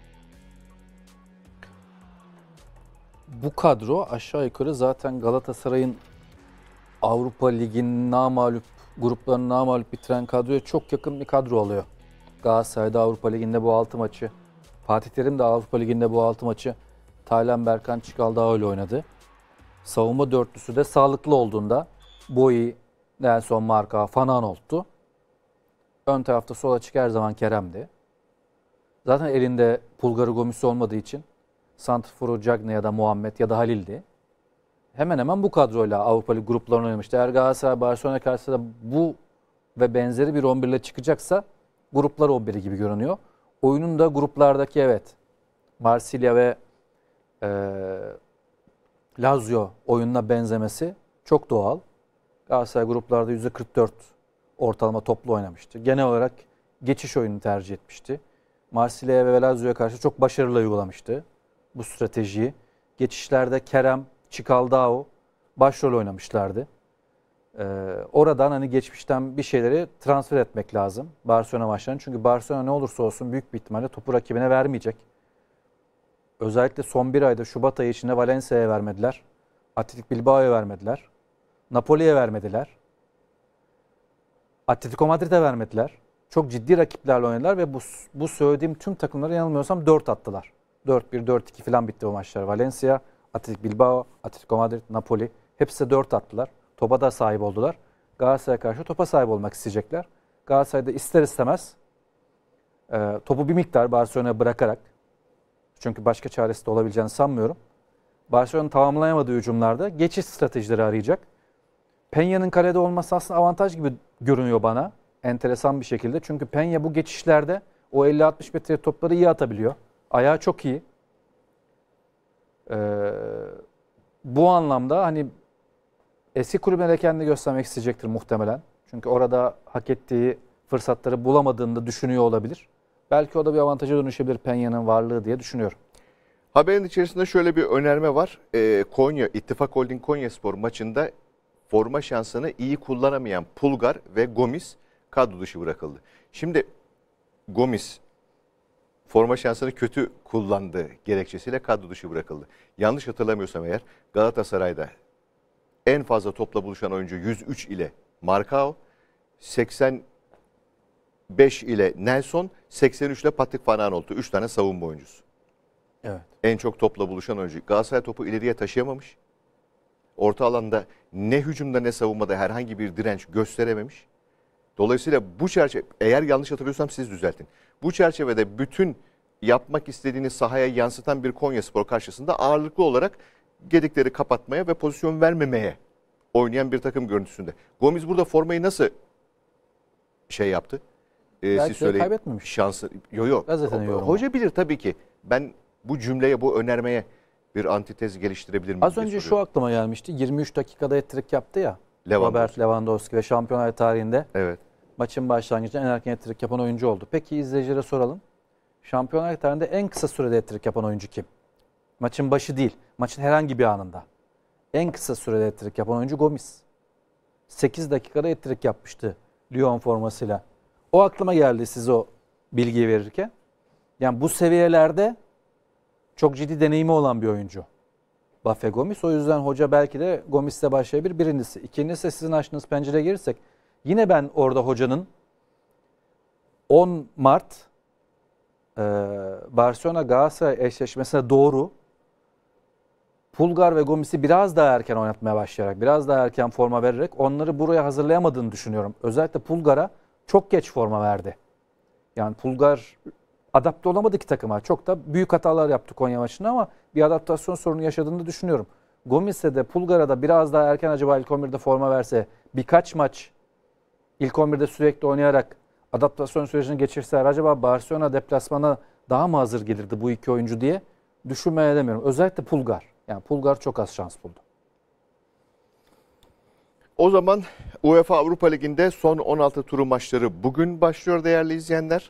Bu kadro aşağı yukarı zaten Galatasaray'ın Avrupa Ligi'nin namağlup gruplarını namağlup bitiren kadroya çok yakın bir kadro oluyor. Galatasaray'da Avrupa Ligi'nde bu altı maçı, Fatih Terim de Avrupa Ligi'nde bu altı maçı Taylan Berkan Çikaldao ile oynadı. Savunma dörtlüsü de sağlıklı olduğunda Boey, Nelson, Marcao, Van Aanholt'tu. Ön tarafta sol açık her zaman Kerem'di. Zaten elinde Pulgar'ı, Gomis'i olmadığı için santrforu Cagney ya da Muhammed ya da Halil'di. Hemen hemen bu kadroyla Avrupa Ligi gruplarını oynamıştı. Eğer Galatasaray Barcelona karşısında bu ve benzeri bir on bir ile çıkacaksa gruplar on biri gibi görünüyor. Oyunun da gruplardaki evet Marsilya ve e, Lazio oyununa benzemesi çok doğal. Galatasaray gruplarda yüzde kırk dört ortalama toplu oynamıştı. Genel olarak geçiş oyunu tercih etmişti. Marsilya'ya ve Lazio'ya karşı çok başarılı uygulamıştı bu stratejiyi. Geçişlerde Kerem, Çikaldao başrol oynamışlardı. Ee, oradan hani geçmişten bir şeyleri transfer etmek lazım Barcelona maçlarına. Çünkü Barcelona ne olursa olsun büyük bir ihtimalle topu rakibine vermeyecek. Özellikle son bir ayda Şubat ayı içinde Valencia'ya vermediler. Athletic Bilbao'ya vermediler. Napoli'ye vermediler. Atletico Madrid'e vermediler. Çok ciddi rakiplerle oynadılar ve bu, bu söylediğim tüm takımlara yanılmıyorsam dört attılar. dört bir, dört iki falan bitti o maçlar. Valencia, Athletic Bilbao, Atletico Madrid, Napoli hepsi de dört attılar. Topa da sahip oldular. Galatasaray'a karşı topa sahip olmak isteyecekler. Galatasaray'da ister istemez e, topu bir miktar Barcelona'ya bırakarak, çünkü başka çaresi de olabileceğini sanmıyorum, Barcelona'nın tamamlayamadığı hücumlarda geçiş stratejileri arayacak. Peña'nın kalede olması aslında avantaj gibi görünüyor bana. Enteresan bir şekilde. Çünkü Peña bu geçişlerde o elli altmış metre topları iyi atabiliyor. Ayağı çok iyi. Ee, bu anlamda hani eski kulübüne de kendini göstermek isteyecektir muhtemelen. Çünkü orada hak ettiği fırsatları bulamadığını da düşünüyor olabilir. Belki o da bir avantaja dönüşebilir Peña'nın varlığı diye düşünüyorum. Haberin içerisinde şöyle bir önerme var. Ee, Konya, İttifak Holding Konyaspor maçında forma şansını iyi kullanamayan Pulgar ve Gomis kadro dışı bırakıldı. Şimdi Gomis forma şansını kötü kullandığı gerekçesiyle kadro dışı bırakıldı. Yanlış hatırlamıyorsam eğer Galatasaray'da en fazla topla buluşan oyuncu yüz üç ile Marcao, seksen beş ile Nelson, seksen üç ile Patrick Van Aanholt'u. üç tane savunma oyuncusu. Evet. En çok topla buluşan oyuncu. Galatasaray topu ileriye taşıyamamış. Orta alanda ne hücumda ne savunmada herhangi bir direnç gösterememiş. Dolayısıyla bu çerçeve, eğer yanlış hatırlıyorsam siz düzeltin. Bu çerçevede bütün yapmak istediğini sahaya yansıtan bir Konyaspor karşısında ağırlıklı olarak gedikleri kapatmaya ve pozisyon vermemeye oynayan bir takım görüntüsünde. Gomis burada formayı nasıl şey yaptı? Ee, Belki siz de söyleyin. kaybetmemiş. Şansı. Yok yok. Gazetenin yorumu. Hoca bilir tabii ki. Ben bu cümleye, bu önermeye bir antitez geliştirebilir miyim? Az önce şu aklıma gelmişti. yirmi üç dakikada hat-trick yaptı ya. Lewandowski. Robert Lewandowski ve Şampiyonlar tarihinde Evet. maçın başlangıcında en erken hat-trick yapan oyuncu oldu. Peki izleyicilere soralım. Şampiyonlar tarihinde en kısa sürede hat-trick yapan oyuncu kim? Maçın başı değil, maçın herhangi bir anında. En kısa sürede hat-trick yapan oyuncu Gomis. sekiz dakikada hat-trick yapmıştı Lyon formasıyla. O aklıma geldi size o bilgiyi verirken. Yani bu seviyelerde çok ciddi deneyimi olan bir oyuncu Bafé Gomis. O yüzden hoca belki de Gomis'le başlayabilir. Birincisi. İkincisi sizin açtığınız pencereye girirsek yine ben orada hocanın on Mart e, Barcelona Galatasaray eşleşmesine doğru Pulgar ve Gomis'i biraz daha erken oynatmaya başlayarak, biraz daha erken forma vererek onları buraya hazırlayamadığını düşünüyorum. Özellikle Pulgar'a çok geç forma verdi. Yani Pulgar adapte olamadı ki takıma. Çok da büyük hatalar yaptı Konya maçında ama bir adaptasyon sorunu yaşadığını düşünüyorum. Gomis'e de Pulgar'a da biraz daha erken acaba ilk on birde forma verse, birkaç maç ilk on birde sürekli oynayarak adaptasyon sürecini geçirseler acaba Barcelona deplasmana daha mı hazır gelirdi bu iki oyuncu diye düşünmeye demiyorum. Özellikle Pulgar. Yani Pulgar çok az şans buldu. O zaman UEFA Avrupa Ligi'nde son on altı turu maçları bugün başlıyor değerli izleyenler.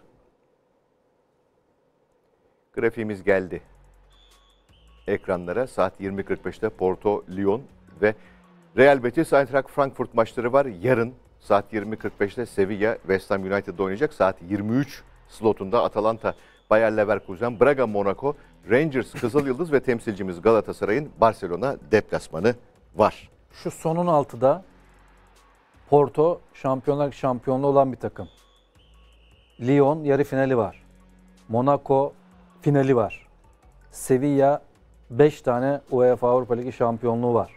Grafiğimiz geldi ekranlara. Saat yirmi kırk beşte Porto, Lyon ve Real Betis, Eintracht Frankfurt maçları var. Yarın saat yirmi kırk beşte Sevilla, West Ham United oynayacak. Saat yirmi üç slotunda Atalanta, Bayer Leverkusen, Braga, Monaco, Rangers, Kızılyıldız ve temsilcimiz Galatasaray'ın Barcelona deplasmanı var. Şu sonun altıda Porto Şampiyonlar şampiyonluğu olan bir takım. Lyon yarı finali var. Monaco finali var. Sevilla beş tane UEFA Avrupa Ligi şampiyonluğu var.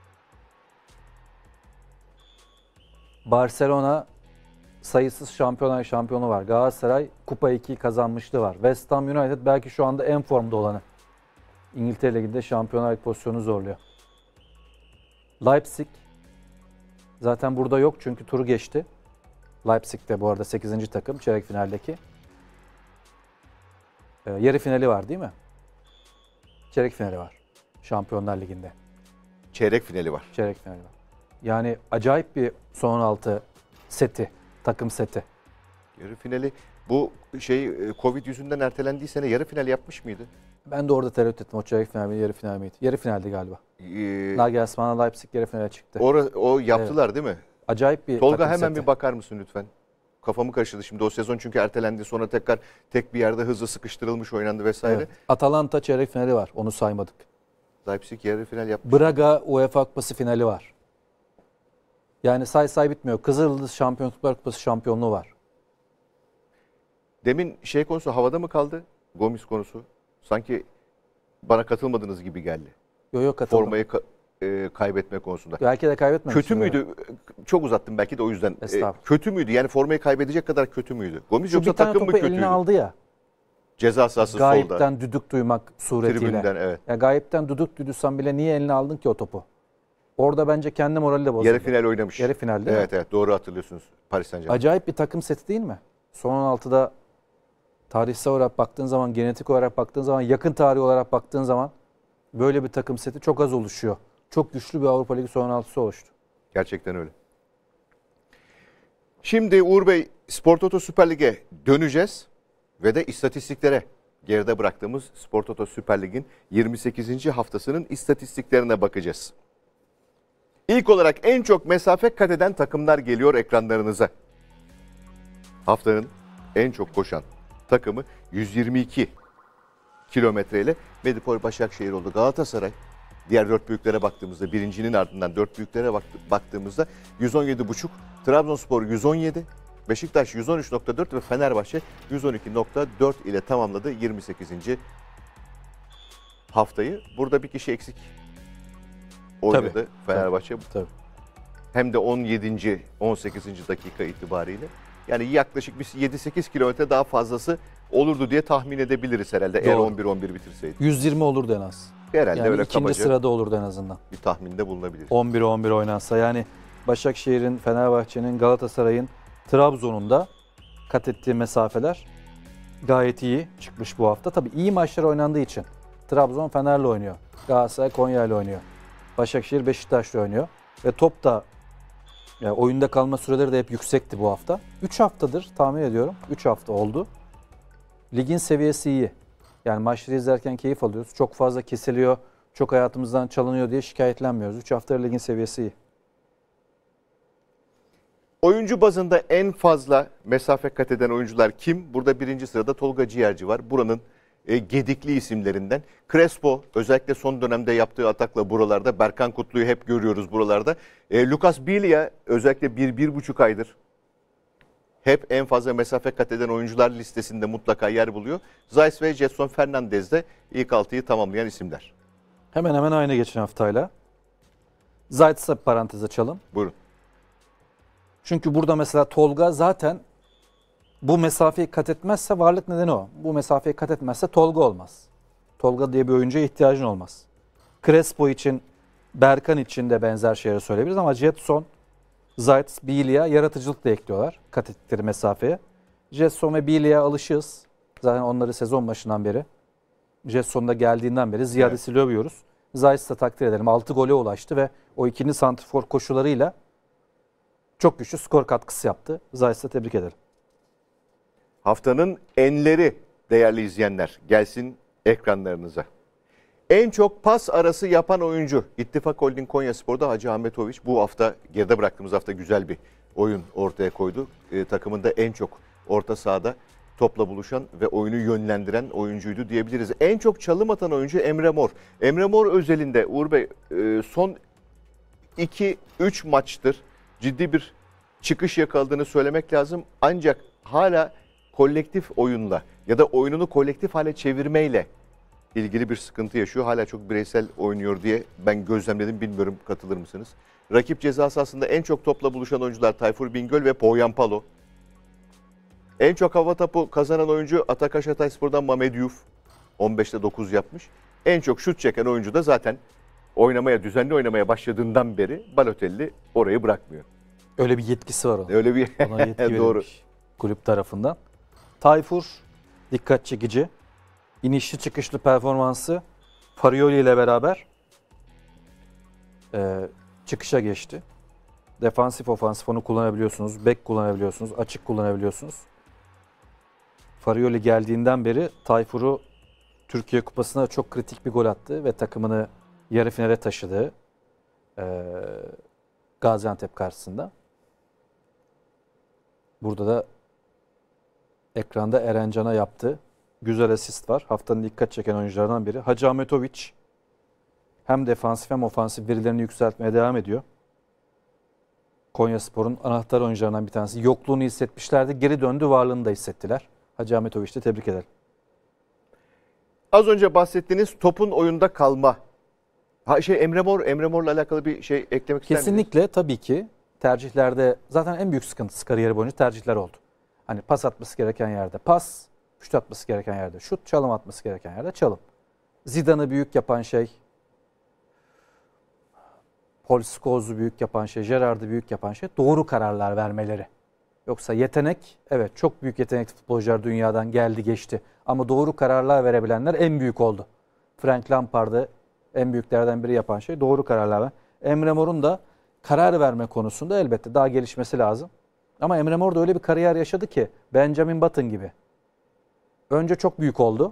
Barcelona sayısız şampiyonlar şampiyonu var. Galatasaray Kupa ikiyi kazanmışlığı var. West Ham United belki şu anda en formda olanı. İngiltere Ligi'nde Şampiyonlar Ligi pozisyonu zorluyor. Leipzig zaten burada yok çünkü turu geçti. Leipzig de bu arada sekizinci takım çeyrek finaldeki. Ee, yarı finali var değil mi? Çeyrek finali var Şampiyonlar Ligi'nde. Çeyrek finali var. Çeyrek finali var. Yani acayip bir son on altı seti, takım seti. Yarı finali bu şey Covid yüzünden ertelendiği sene yarı final yapmış mıydı? Ben de orada tereddüt ettim. O çeyrek final mi, yarı final miydi? Yarı finaldi galiba. Ee, Nagelsmann'la Leipzig yarı finale çıktı. Or o yaptılar evet. Değil mi? Acayip bir Tolga takım hemen seti. bir bakar mısın lütfen? Kafamı karıştırdı şimdi o sezon çünkü ertelendi sonra tekrar tek bir yerde hızlı sıkıştırılmış oynandı vesaire. Evet. Atalanta çeyrek finali var. Onu saymadık. Leipzig yarı final yapmış. Braga UEFA Kupası finali var. Yani say say bitmiyor. Kızılyıldız Şampiyonlar Kupası şampiyonluğu var. Demin şey konusu havada mı kaldı? Gomis konusu. Sanki bana katılmadığınız gibi geldi. Yok yok katıldım. Formayı ka- e, kaybetme konusunda. Belki de kaybetmemiştim. Kötü müydü? Çok uzattım belki de o yüzden. E, kötü müydü? Yani formayı kaybedecek kadar kötü müydü? Gomis Şu yoksa bir tane takım mı topu kötüydü? eline aldı ya. Ceza sahası solda. Gayipten düdük duymak suretiyle. Tribünden evet. Ya gayipten düdük duydusan bile niye eline aldın ki o topu? Orada bence kendi morali de bozuldu. Yarı final oynamış. Yarı final değil evet, mi? Evet doğru hatırlıyorsunuz Paris Saint-Germain. Acayip bir takım seti değil mi? Son on altıda tarihsel olarak baktığın zaman, genetik olarak baktığın zaman, yakın tarih olarak baktığın zaman böyle bir takım seti çok az oluşuyor. Çok güçlü bir Avrupa Ligi son on altısı oluştu. Gerçekten öyle. Şimdi Uğur Bey Spor Toto Süper Lig'e döneceğiz ve de istatistiklere. Geride bıraktığımız Spor Toto Süper Lig'in yirmi sekizinci haftasının istatistiklerine bakacağız. İlk olarak en çok mesafe kat eden takımlar geliyor ekranlarınıza. Haftanın en çok koşan takımı yüz yirmi iki kilometreyle Medipol Başakşehir oldu. Galatasaray diğer dört büyüklere baktığımızda birincinin ardından dört büyüklere baktığımızda yüz on yedi buçuk, Trabzonspor yüz on yedi, Beşiktaş yüz on üç nokta dört ve Fenerbahçe yüz on iki nokta dört ile tamamladı yirmi sekizinci haftayı. Burada bir kişi eksik oynadı Tabii, Fenerbahçe. Tabii, tabii. Hem de on yedinci on sekizinci dakika itibariyle. Yani yaklaşık bir yedi sekiz kilometre daha fazlası olurdu diye tahmin edebiliriz herhalde. Doğru. Eğer on bir on bir bitirseydi. yüz yirmi olurdu en az. Herhalde yani öyle ikinci kabaca sırada olurdu en azından. Bir tahminde bulunabilir. on bir on bir oynansa yani Başakşehir'in, Fenerbahçe'nin, Galatasaray'ın, Trabzon'un da kat ettiği mesafeler gayet iyi çıkmış bu hafta. Tabii iyi maçlar oynandığı için. Trabzon Fener'le oynuyor. Galatasaray Konya'yla oynuyor. Başakşehir Beşiktaş'la oynuyor. Ve top da yani oyunda kalma süreleri de hep yüksekti bu hafta. üç haftadır tahmin ediyorum. üç hafta oldu. Ligin seviyesi iyi. Yani maçları izlerken keyif alıyoruz. Çok fazla kesiliyor, çok hayatımızdan çalınıyor diye şikayetlenmiyoruz. üç haftadır ligin seviyesi iyi. Oyuncu bazında en fazla mesafe kat eden oyuncular kim? Burada birinci sırada Tolga Ciğerci var. Buranın e, gedikli isimlerinden. Crespo özellikle son dönemde yaptığı atakla buralarda. Berkan Kutlu'yu hep görüyoruz buralarda. E, Lucas Biglia özellikle bir, bir buçuk aydır hep en fazla mesafe kat eden oyuncular listesinde mutlaka yer buluyor. Zayt ve Jetson Fernandez de ilk altıyı tamamlayan isimler. Hemen hemen aynı geçen haftayla. Zayt'sa bir parantez açalım. Buyurun. Çünkü burada mesela Tolga zaten bu mesafeyi kat etmezse varlık nedeni o. Bu mesafeyi kat etmezse Tolga olmaz. Tolga diye bir oyuncuya ihtiyacın olmaz. Crespo için, Berkan için de benzer şeyleri söyleyebiliriz ama Jetson, Zayt, Biglia yaratıcılık da ekliyorlar kat ettikleri mesafeye. Jetson ve Biglia'ya alışığız. Zaten onları sezon başından beri, Jetson'da geldiğinden beri ziyadesiyle evet. övüyoruz. Zayt'ı da takdir edelim. altı gole ulaştı ve o ikinci santrfor koşularıyla çok güçlü skor katkısı yaptı. Zayt'ı tebrik ederim. Haftanın enleri değerli izleyenler gelsin ekranlarınıza. En çok pas arası yapan oyuncu İttifak Holding Konyaspor'da Hacı Ahmetoviç. Bu hafta geride bıraktığımız hafta güzel bir oyun ortaya koydu. E, takımında en çok orta sahada topla buluşan ve oyunu yönlendiren oyuncuydu diyebiliriz. En çok çalım atan oyuncu Emre Mor. Emre Mor özelinde Uğur Bey e, son iki üç maçtır ciddi bir çıkış yakaladığını söylemek lazım. Ancak hala kolektif oyunla ya da oyununu kolektif hale çevirmeyle ilgili bir sıkıntı yaşıyor. Hala çok bireysel oynuyor diye ben gözlemledim. Bilmiyorum katılır mısınız? Rakip ceza sahasında en çok topla buluşan oyuncular Tayfur Bingöl ve Poyampalo. En çok hava topu kazanan oyuncu Atakaş Hatayspor'dan Mehmet Yuf. on beşte dokuz yapmış. En çok şut çeken oyuncu da zaten oynamaya, düzenli oynamaya başladığından beri Balotelli orayı bırakmıyor. Öyle bir yetkisi var onun. Öyle bir Ona yetki doğru. verilmiş kulüp tarafından. Tayfur dikkat çekici. İnişli çıkışlı performansı Farioli ile beraber e, çıkışa geçti. Defansif ofansif onu kullanabiliyorsunuz. Bek kullanabiliyorsunuz. Açık kullanabiliyorsunuz. Farioli geldiğinden beri Tayfur'u Türkiye Kupası'na çok kritik bir gol attı ve takımını yarı finale taşıdı. E, Gaziantep karşısında. Burada da ekranda Erencan'a yaptı. Güzel asist var. Haftanın dikkat çeken oyunculardan biri. Hacı Ahmetoviç hem defansif hem ofansif verilerini yükseltmeye devam ediyor. Konyaspor'un anahtar oyuncularından bir tanesi. Yokluğunu hissetmişlerdi. Geri döndü, varlığını da hissettiler. Hacı Ahmetoviç'i tebrik ederim. Az önce bahsettiğiniz topun oyunda kalma. Ha, şey Emre Mor, Emre Mor'la alakalı bir şey eklemek ister misiniz? Kesinlikle tabii ki tercihlerde zaten en büyük sıkıntısı kariyeri boyunca tercihler oldu. Hani pas atması gereken yerde pas, şut atması gereken yerde şut, çalım atması gereken yerde çalım. Zidane'ı büyük yapan şey, Paul Scholes'u büyük yapan şey, Gerrard'ı büyük yapan şey doğru kararlar vermeleri. Yoksa yetenek, evet çok büyük yetenekli futbolcular dünyadan geldi geçti. Ama doğru kararlar verebilenler en büyük oldu. Frank Lampard'ı en büyüklerden biri yapan şey doğru kararlar ver. Emre Mor'un da karar verme konusunda elbette daha gelişmesi lazım. Ama Emre Mor da öyle bir kariyer yaşadı ki Benjamin Button gibi. Önce çok büyük oldu.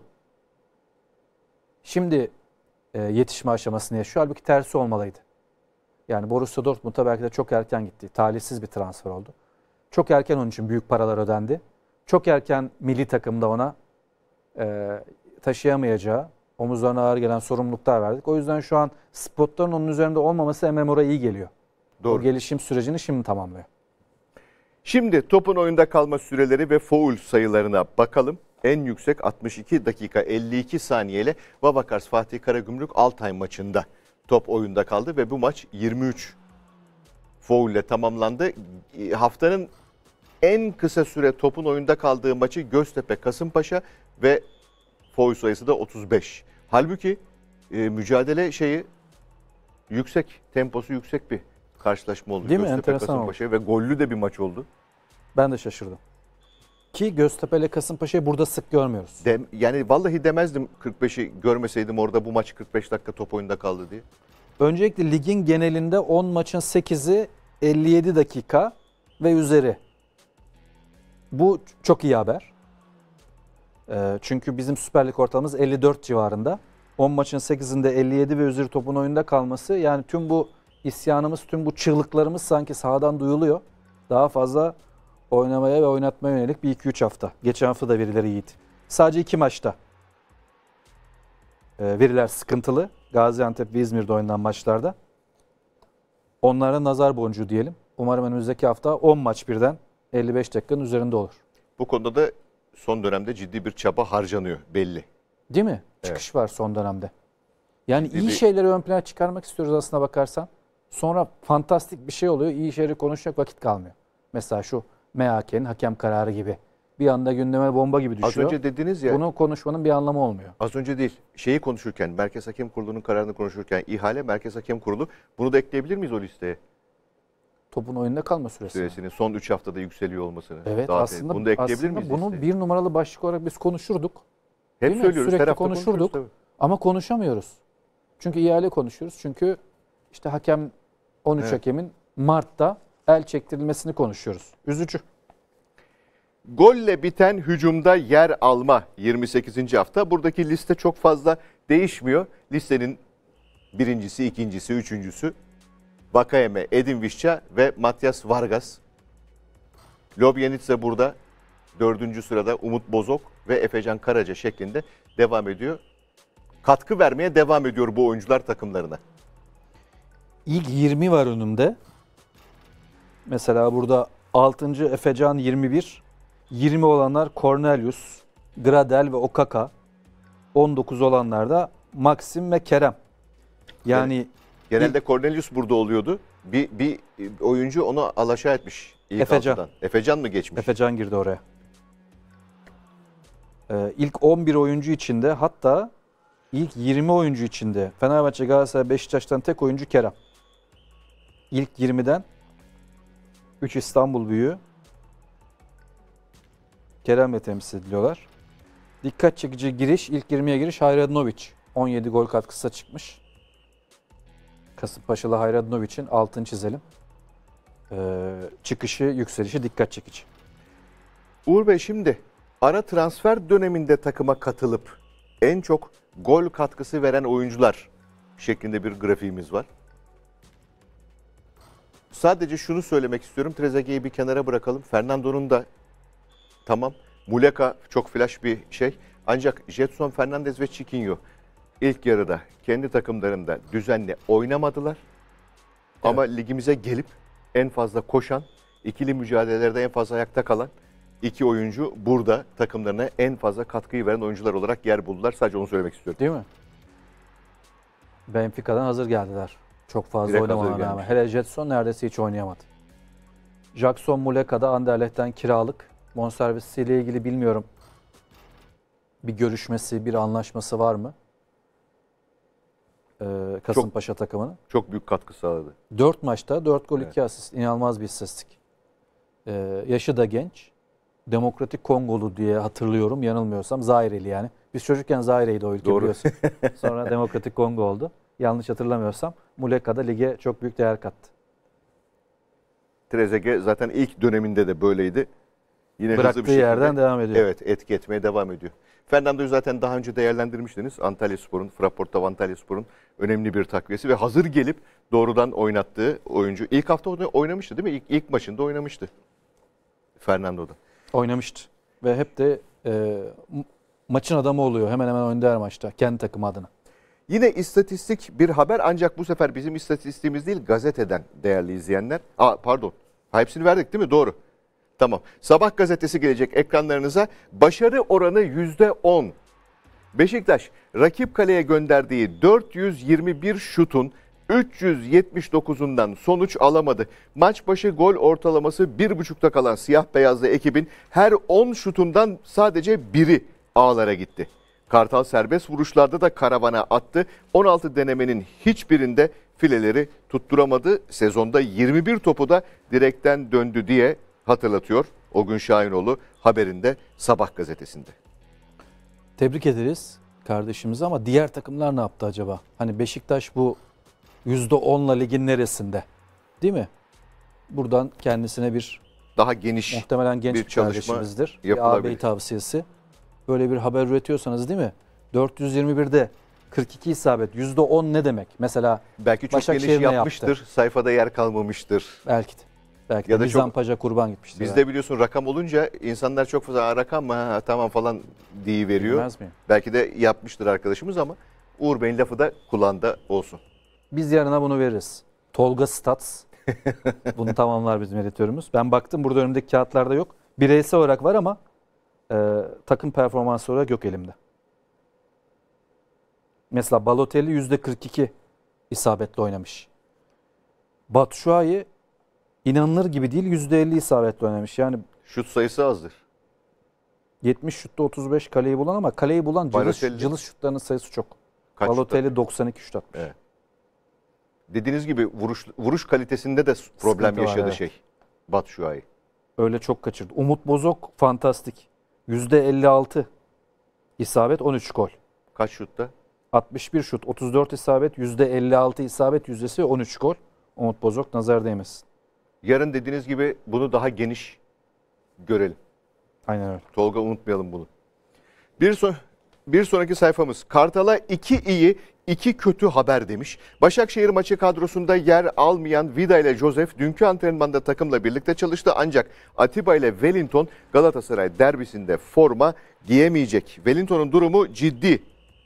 Şimdi e, yetişme aşamasını yaşıyor. Halbuki tersi olmalıydı. Yani Borussia Dortmund'a belki de çok erken gitti. Talihsiz bir transfer oldu. Çok erken onun için büyük paralar ödendi. Çok erken milli takımda ona e, taşıyamayacağı, omuzlarına ağır gelen sorumluluklar verdik. O yüzden şu an spotların onun üzerinde olmaması Emre Mor'a iyi geliyor. Doğru. O gelişim sürecini şimdi tamamlıyor. Şimdi topun oyunda kalma süreleri ve faul sayılarına bakalım. En yüksek altmış iki dakika elli iki saniyeyle Vavakars Fatih Karagümrük Altay maçında top oyunda kaldı ve bu maç yirmi üç faul ile tamamlandı. Haftanın en kısa süre topun oyunda kaldığı maçı Göztepe Kasımpaşa ve faul sayısı da otuz beş. Halbuki e, mücadele şeyi yüksek, temposu yüksek bir karşılaşma oldu. Değil mi? Göztepe Enteresan Kasımpaşa ve gollü de bir maç oldu. Ben de şaşırdım. Ki Göztepe ile Kasımpaşa'yı burada sık görmüyoruz. Dem, yani vallahi demezdim kırk beşi görmeseydim orada bu maç kırk beş dakika top oyunda kaldı diye. Öncelikle ligin genelinde on maçın sekizi elli yedi dakika ve üzeri. Bu çok iyi haber. E, çünkü bizim Süper Lig ortalamamız elli dört civarında. on maçın sekizinde elli yedi ve üzeri topun oyunda kalması, yani tüm bu isyanımız, tüm bu çığlıklarımız sanki sahadan duyuluyor. Daha fazla oynamaya ve oynatmaya yönelik bir iki üç hafta. Geçen hafta da verileri iyiydi. Sadece iki maçta e, veriler sıkıntılı. Gaziantep ve İzmir'de oynanan maçlarda. Onlara nazar boncuğu diyelim. Umarım önümüzdeki hafta on maç birden elli beş dakikanın üzerinde olur. Bu konuda da son dönemde ciddi bir çaba harcanıyor belli. Değil mi? Evet. Çıkış var son dönemde. Yani Ciddi iyi bir- şeyleri ön plana çıkarmak istiyoruz aslına bakarsan. Sonra fantastik bir şey oluyor. İyi şeyleri konuşacak vakit kalmıyor. Mesela şu M H K'nin hakem kararı gibi. Bir anda gündeme bomba gibi Az düşüyor. önce dediniz ya, Bunu konuşmanın bir anlamı olmuyor. az önce değil, şeyi konuşurken, Merkez Hakem Kurulu'nun kararını konuşurken, ihale Merkez Hakem Kurulu, bunu da ekleyebilir miyiz o listeye? Topun oyunda kalma süresi. Süresinin son üç haftada yükseliyor olmasını. Evet, Daha aslında, bunu da ekleyebilir aslında miyiz bunu listeye? bir numaralı başlık olarak biz konuşurduk. Hep değil mi? söylüyoruz, Sürekli her hafta konuşurduk. konuşuyoruz tabii. Ama konuşamıyoruz. Çünkü ihale konuşuyoruz. Çünkü işte hakem on üç Evet. hakemin Mart'ta el çektirilmesini konuşuyoruz. Üzücü. Golle biten hücumda yer alma yirmi sekizinci hafta. Buradaki liste çok fazla değişmiyor. Listenin birincisi, ikincisi, üçüncüsü Vakayeme, Edin Visca ve Matias Vargas. Ljubienice burada dördüncü sırada, Umut Bozok ve Efecan Karaca şeklinde devam ediyor. Katkı vermeye devam ediyor bu oyuncular takımlarına. İlk yirmi var önümde. Mesela burada altıncı Efecan yirmi bir. yirmi olanlar Cornelius, Gradel ve Okaka. on dokuz olanlar da Maxim ve Kerem. Yani Genelde Cornelius burada oluyordu. Bir, bir oyuncu onu alaşağı etmiş. İlk Efecan. altıdan. Efecan mı geçmiş? Efecan girdi oraya. Ee, ilk on bir oyuncu içinde, hatta ilk yirmi oyuncu içinde Fenerbahçe, Galatasaray, Beşiktaş'tan tek oyuncu Kerem. İlk yirmiden üç İstanbul büyüğü Kerem'le temsil ediliyorlar. Dikkat çekici giriş, ilk yirmiye giriş Hayradinovic. on yedi gol katkısı çıkmış. Kasımpaşalı Hayradinovic'in altını çizelim. Ee, çıkışı, yükselişi dikkat çekici. Uğur Bey, şimdi ara transfer döneminde takıma katılıp en çok gol katkısı veren oyuncular şeklinde bir grafiğimiz var. Sadece şunu söylemek istiyorum. Trezeguet'i bir kenara bırakalım. Fernando'nun da tamam. Muleka çok flash bir şey. Ancak Jetson, Fernandez ve Chiquinho ilk yarıda kendi takımlarında düzenli oynamadılar. Ama ligimize gelip en fazla koşan, ikili mücadelelerde en fazla ayakta kalan iki oyuncu burada takımlarına en fazla katkıyı veren oyuncular olarak yer buldular. Sadece onu söylemek istiyorum. Değil mi? Benfica'dan hazır geldiler. Çok fazla Direkt hazır oynamana rağmen. gelmiş. Hele Jetson neredeyse hiç oynayamadı. Jackson Muleka'da Anderlecht'ten kiralık. Bonservisiyle ilgili bilmiyorum. Bir görüşmesi, bir anlaşması var mı? Ee, Kasımpaşa takımının. Çok büyük katkı sağladı. dört maçta dört gol Evet. iki asist. İnanılmaz bir istatistik. Ee, yaşı da genç. Demokratik Kongolu diye hatırlıyorum. Yanılmıyorsam Zaireli yani. Biz çocukken Zaire'ydi o ülke, Doğru. biliyorsun. Sonra Demokratik Kongo oldu. Yanlış hatırlamıyorsam Muleka da lige çok büyük değer kattı. Trezeguet zaten ilk döneminde de böyleydi. Yine Bıraktığı hızlı bir şekilde, yerden devam ediyor. Evet, etki etmeye devam ediyor. Fernando'yu zaten daha önce değerlendirmiştiniz. Antalyaspor'un, Fraport'ta Antalyaspor'un önemli bir takviyesi ve hazır gelip doğrudan oynattığı oyuncu. İlk hafta oynamıştı değil mi? İlk, ilk maçında oynamıştı Fernando'da. Oynamıştı. Ve hep de e, maçın adamı oluyor. Hemen hemen oynadığı her maçta. Kendi takımı adına. Yine istatistik bir haber, ancak bu sefer bizim istatistiğimiz değil, gazeteden değerli izleyenler. Aa, pardon. Ha, hepsini verdik değil mi? Doğru. Tamam. Sabah gazetesi gelecek ekranlarınıza. Başarı oranı yüzde on. Beşiktaş rakip kaleye gönderdiği dört yüz yirmi bir şutun üç yüz yetmiş dokuzundan sonuç alamadı. Maç başı gol ortalaması bir buçukta kalan siyah beyazlı ekibin her on şutundan sadece biri ağlara gitti. Kartal serbest vuruşlarda da karavana attı. on altı denemenin hiçbirinde fileleri tutturamadı. Sezonda yirmi bir topu da direkten döndü diye hatırlatıyor Ogün Şahinoğlu haberinde Sabah gazetesinde. Tebrik ederiz kardeşimizi ama diğer takımlar ne yaptı acaba? Hani Beşiktaş bu yüzde onla ligin neresinde? Değil mi? Buradan kendisine bir Daha geniş muhtemelen genç bir bir çalışma kardeşimizdir. Bir yapılabilir. ağabey tavsiyesi. böyle bir haber üretiyorsanız değil mi? dört yüz yirmi birde kırk iki isabet, yüzde on ne demek? Mesela Belki çok geniş Başakşehir ne yapmıştır. yaptı? Sayfada yer kalmamıştır. Belki de. Belki Ya de da Nizam çok- Paşa kurban gitmiştir. Bizde biliyorsun rakam olunca insanlar çok fazla "Aa, rakam mı ha, tamam falan diye veriyor. Bilmez miyim? Belki de yapmıştır arkadaşımız ama Uğur Bey'in lafı da kulağında olsun. Biz yarına bunu veririz. Tolga Stats. Bunu tamamlar bizim editörümüz. Ben baktım burada önümdeki kağıtlarda yok. Bireysel olarak var ama e, takım performansı olarak yok elimde. Mesela Balotelli yüzde kırk iki isabetle oynamış. Batshuayi inanılır gibi değil yüzde elli isabetle oynamış. Yani Şut sayısı azdır. yetmiş şutta otuz beş kaleyi bulan ama kaleyi bulan cılız, Balotelli- cılız şutlarının sayısı çok. Kaç şut Balotelli doksan iki şut atmış. Evet. Dediğiniz gibi vuruş vuruş kalitesinde de problem Sıkıntı var, yaşadı evet. şey. Batshuayi. Öyle çok kaçırdı. Umut Bozok fantastik. yüzde elli altı isabet, on üç gol. Kaç şutta? altmış bir şut, otuz dört isabet, yüzde elli altı isabet yüzdesi, on üç gol. Umut Bozok nazar değmesin. Yarın dediğiniz gibi bunu daha geniş görelim. Aynen öyle. Tolga, unutmayalım bunu. Bir, son, bir sonraki sayfamız. Kartal'a iki iyi, iki kötü haber demiş. Başakşehir maçı kadrosunda yer almayan Vida ile Josef dünkü antrenmanda takımla birlikte çalıştı. Ancak Atiba ile Wellington Galatasaray derbisinde forma giyemeyecek. Wellington'un durumu ciddi.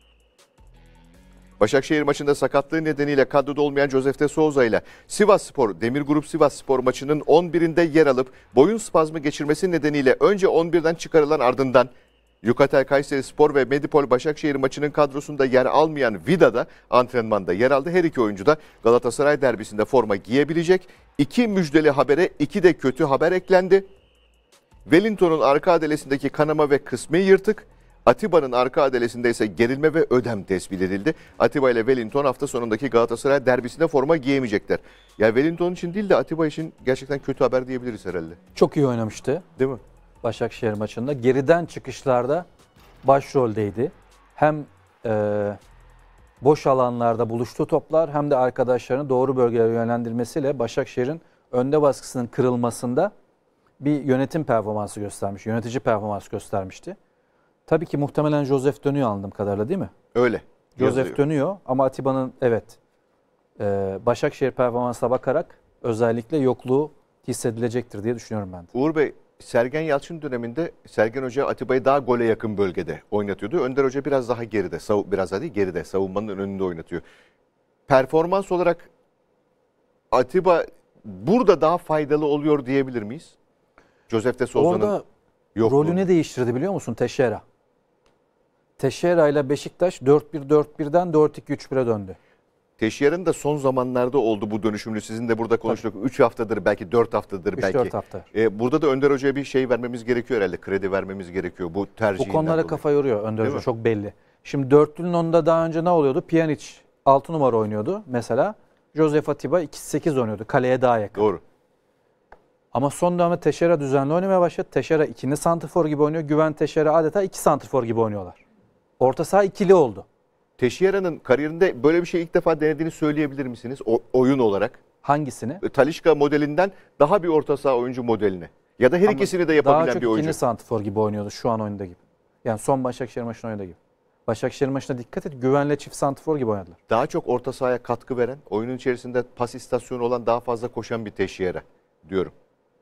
Başakşehir maçında sakatlığı nedeniyle kadroda olmayan Josef de Souza ile Sivasspor, Demir Grup Sivasspor maçının on birinde yer alıp boyun spazmı geçirmesi nedeniyle önce on birden çıkarılan ardından Yukatel Kayserispor ve Medipol Başakşehir maçının kadrosunda yer almayan Vida da antrenmanda yer aldı. Her iki oyuncu da Galatasaray derbisinde forma giyebilecek. İki müjdeli habere iki de kötü haber eklendi. Wellington'un arka adelesindeki kanama ve kısmi yırtık. Atiba'nın arka adelesinde ise gerilme ve ödem tespit edildi. Atiba ile Wellington hafta sonundaki Galatasaray derbisinde forma giyemeyecekler. Ya Wellington için değil de Atiba için gerçekten kötü haber diyebiliriz herhalde. Çok iyi oynamıştı Değil mi? Başakşehir maçında. Geriden çıkışlarda başroldeydi. Hem e, boş alanlarda buluştuğu toplar hem de arkadaşlarını doğru bölgelere yönlendirmesiyle Başakşehir'in önde baskısının kırılmasında bir yönetim performansı göstermiş. Yönetici performansı göstermişti. Tabii ki muhtemelen Josef dönüyor anladığım kadarıyla değil mi? Öyle. Josef yazıyor. dönüyor ama Atiba'nın evet e, Başakşehir performansına bakarak özellikle yokluğu hissedilecektir diye düşünüyorum ben de. Uğur Bey, Sergen Yalçın döneminde Sergen Hoca Atiba'yı daha gole yakın bölgede oynatıyordu. Önder Hoca biraz daha geride, sav- biraz daha değil geride, savunmanın önünde oynatıyor. Performans olarak Atiba burada daha faydalı oluyor diyebilir miyiz? Josef de Souza'nın Orada yokluğu. rolünü değiştirdi biliyor musun Teixeira? Teixeira ile Beşiktaş dört bir dört birden dört iki üç bire döndü. Teşhir'in de son zamanlarda oldu bu dönüşümlü. Sizin de burada konuştuk. üç haftadır belki dört haftadır üç belki. dört hafta. Ee, burada da Önder Hoca'ya bir şey vermemiz gerekiyor herhalde. Kredi vermemiz gerekiyor bu Bu tercihinden konulara dolayı. kafa yoruyor Önder Değil Hoca mi? çok belli. Şimdi dörtlünün onda daha önce ne oluyordu? Pjanic altı numara oynuyordu mesela. Josef Atiba iki sekiz oynuyordu. Kaleye daha yakın. Doğru. Ama son dönemde Teixeira düzenli oynamaya başladı. Teixeira ikili santrfor gibi oynuyor. Güven Teixeira adeta iki santrfor gibi oynuyorlar. Orta saha ikili oldu. Teşhir'in kariyerinde böyle bir şey ilk defa denediğini söyleyebilir misiniz? O, oyun olarak. Hangisini? Talisca modelinden daha bir orta saha oyuncu modeline. Ya da her Ama ikisini de daha yapabilen çok bir oyuncu. ikinci santrfor gibi oynuyordu şu an oyunda gibi. Yani son Başakşehir maçında oynadığı gibi. Başakşehir maçına dikkat et. Güvenle çift santrfor gibi oynadılar. Daha çok orta sahaya katkı veren, oyunun içerisinde pas istasyonu olan, daha fazla koşan bir Teşhir'e diyorum.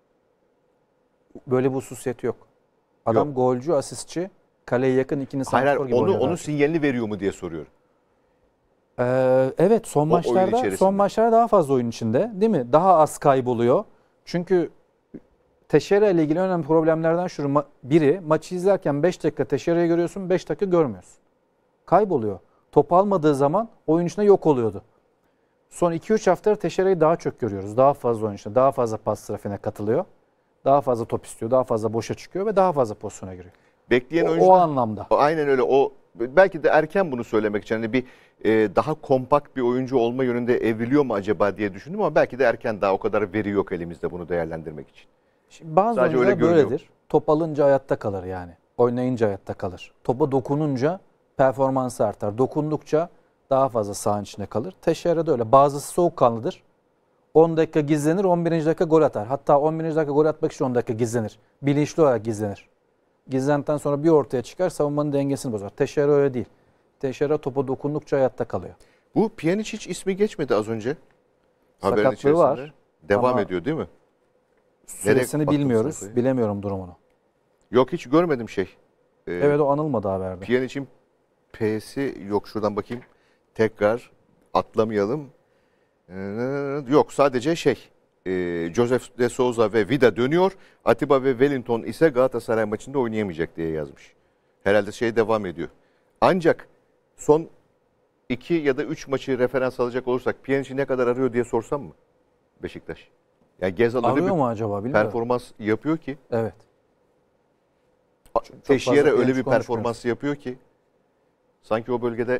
Böyle bir hususiyeti yok. Adam Yok. golcü, asistçi, kaleye yakın ikinci Hayır, santrfor hayır gibi onu, oynuyorlar. onun sinyalini veriyor mu diye soruyorum. Ee, evet son O oyun maçlarda içerisinde. son maçlarda daha fazla oyun içinde değil mi? Daha az kayboluyor. Çünkü Teixeira ile ilgili önemli problemlerden şu ma- biri maçı izlerken beş dakika Teixeira'yı görüyorsun, beş dakika görmüyorsun. Kayboluyor. Top almadığı zaman oyun içinde yok oluyordu. Son iki üç haftadır Teixeira'yı daha çok görüyoruz. Daha fazla oyun içinde, daha fazla pas trafiğine katılıyor. Daha fazla top istiyor, daha fazla boşa çıkıyor ve daha fazla pozisyona giriyor. Bekleyen O, oyuncu o anlamda. aynen öyle. O belki de erken bunu söylemek için hani bir e, daha kompakt bir oyuncu olma yönünde evriliyor mu acaba diye düşündüm ama belki de erken, daha o kadar veri yok elimizde bunu değerlendirmek için. Şimdi bazı Sadece oyuncular öyle görünüyor. böyledir. Top alınca hayatta kalır yani. Oynayınca hayatta kalır. Topa dokununca performansı artar. Dokundukça daha fazla sahanın içinde kalır. Teixeira da öyle. Bazısı soğukkanlıdır. on dakika gizlenir, on birinci dakika gol atar. Hatta on birinci dakika gol atmak için on dakika gizlenir. Bilinçli olarak gizlenir. Gizlentten sonra bir ortaya çıkar, savunmanın dengesini bozar. Teixeira öyle değil. Teixeira topa dokundukça hayatta kalıyor. Bu Pjanic hiç ismi geçmedi az önce. Haberin Sakatlığı içerisinde. var. Devam Ama ediyor değil mi? Süresini baktın bilmiyoruz. sayfayı? Bilemiyorum durumunu. Yok, hiç görmedim şey. Ee, Evet, o anılmadı haberde. Pjanic'in P'si yok, şuradan bakayım. Tekrar atlamayalım. Ee, yok, sadece şey. E, Joseph de Souza ve Vida dönüyor. Atiba ve Wellington ise Galatasaray maçında oynayamayacak diye yazmış. Herhalde şey devam ediyor. Ancak son iki ya da üç maçı referans alacak olursak Pjanic'i ne kadar arıyor diye sorsam mı Beşiktaş? Yani Gezal öyle Arıyor bir mu acaba bilmiyorum. performans yapıyor ki. Evet. Teixeira fazla öyle Pjanic bir performans yapıyor ki sanki o bölgede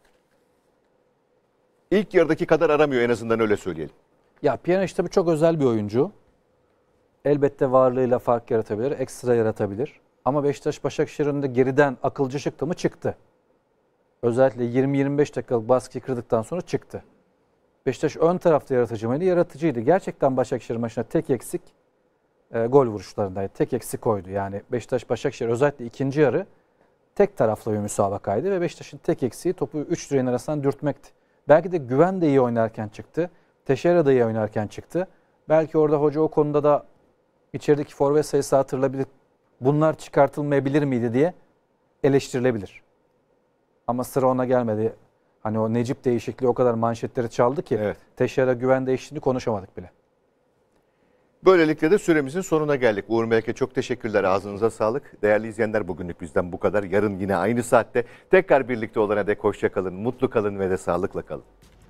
ilk yarıdaki kadar aramıyor, en azından öyle söyleyelim. Ya Pjanic tabii çok özel bir oyuncu. Elbette varlığıyla fark yaratabilir, ekstra yaratabilir. Ama Beşiktaş Başakşehir'in de geriden akılcı çıktı mı? Çıktı. Özellikle yirmi yirmi beş dakikalık baskıyı kırdıktan sonra çıktı. Beşiktaş ön tarafta yaratıcı mıydı? Yaratıcıydı. Gerçekten Başakşehir maçında tek eksik e, gol vuruşlarındaydı. Tek eksik oydu. Yani Beşiktaş Başakşehir özellikle ikinci yarı tek taraflı bir müsabakaydı ve Beşiktaş'ın tek eksiği topu üç direğin arasından dürtmekti. Belki de Güven de iyi oynarken çıktı. Teixeira da iyi oynarken çıktı. Belki orada hoca o konuda da içerideki forvet sayısı hatırlayabilir. Bunlar çıkartılmayabilir miydi diye eleştirilebilir. Ama sıra ona gelmedi. Hani o Necip değişikliği o kadar manşetleri çaldı ki Evet. Teixeira Güven değiştiğini konuşamadık bile. Böylelikle de süremizin sonuna geldik. Uğur Melek'e çok teşekkürler. Ağzınıza sağlık. Değerli izleyenler, bugünlük bizden bu kadar. Yarın yine aynı saatte tekrar birlikte olana dek hoşça kalın, mutlu kalın ve de sağlıkla kalın.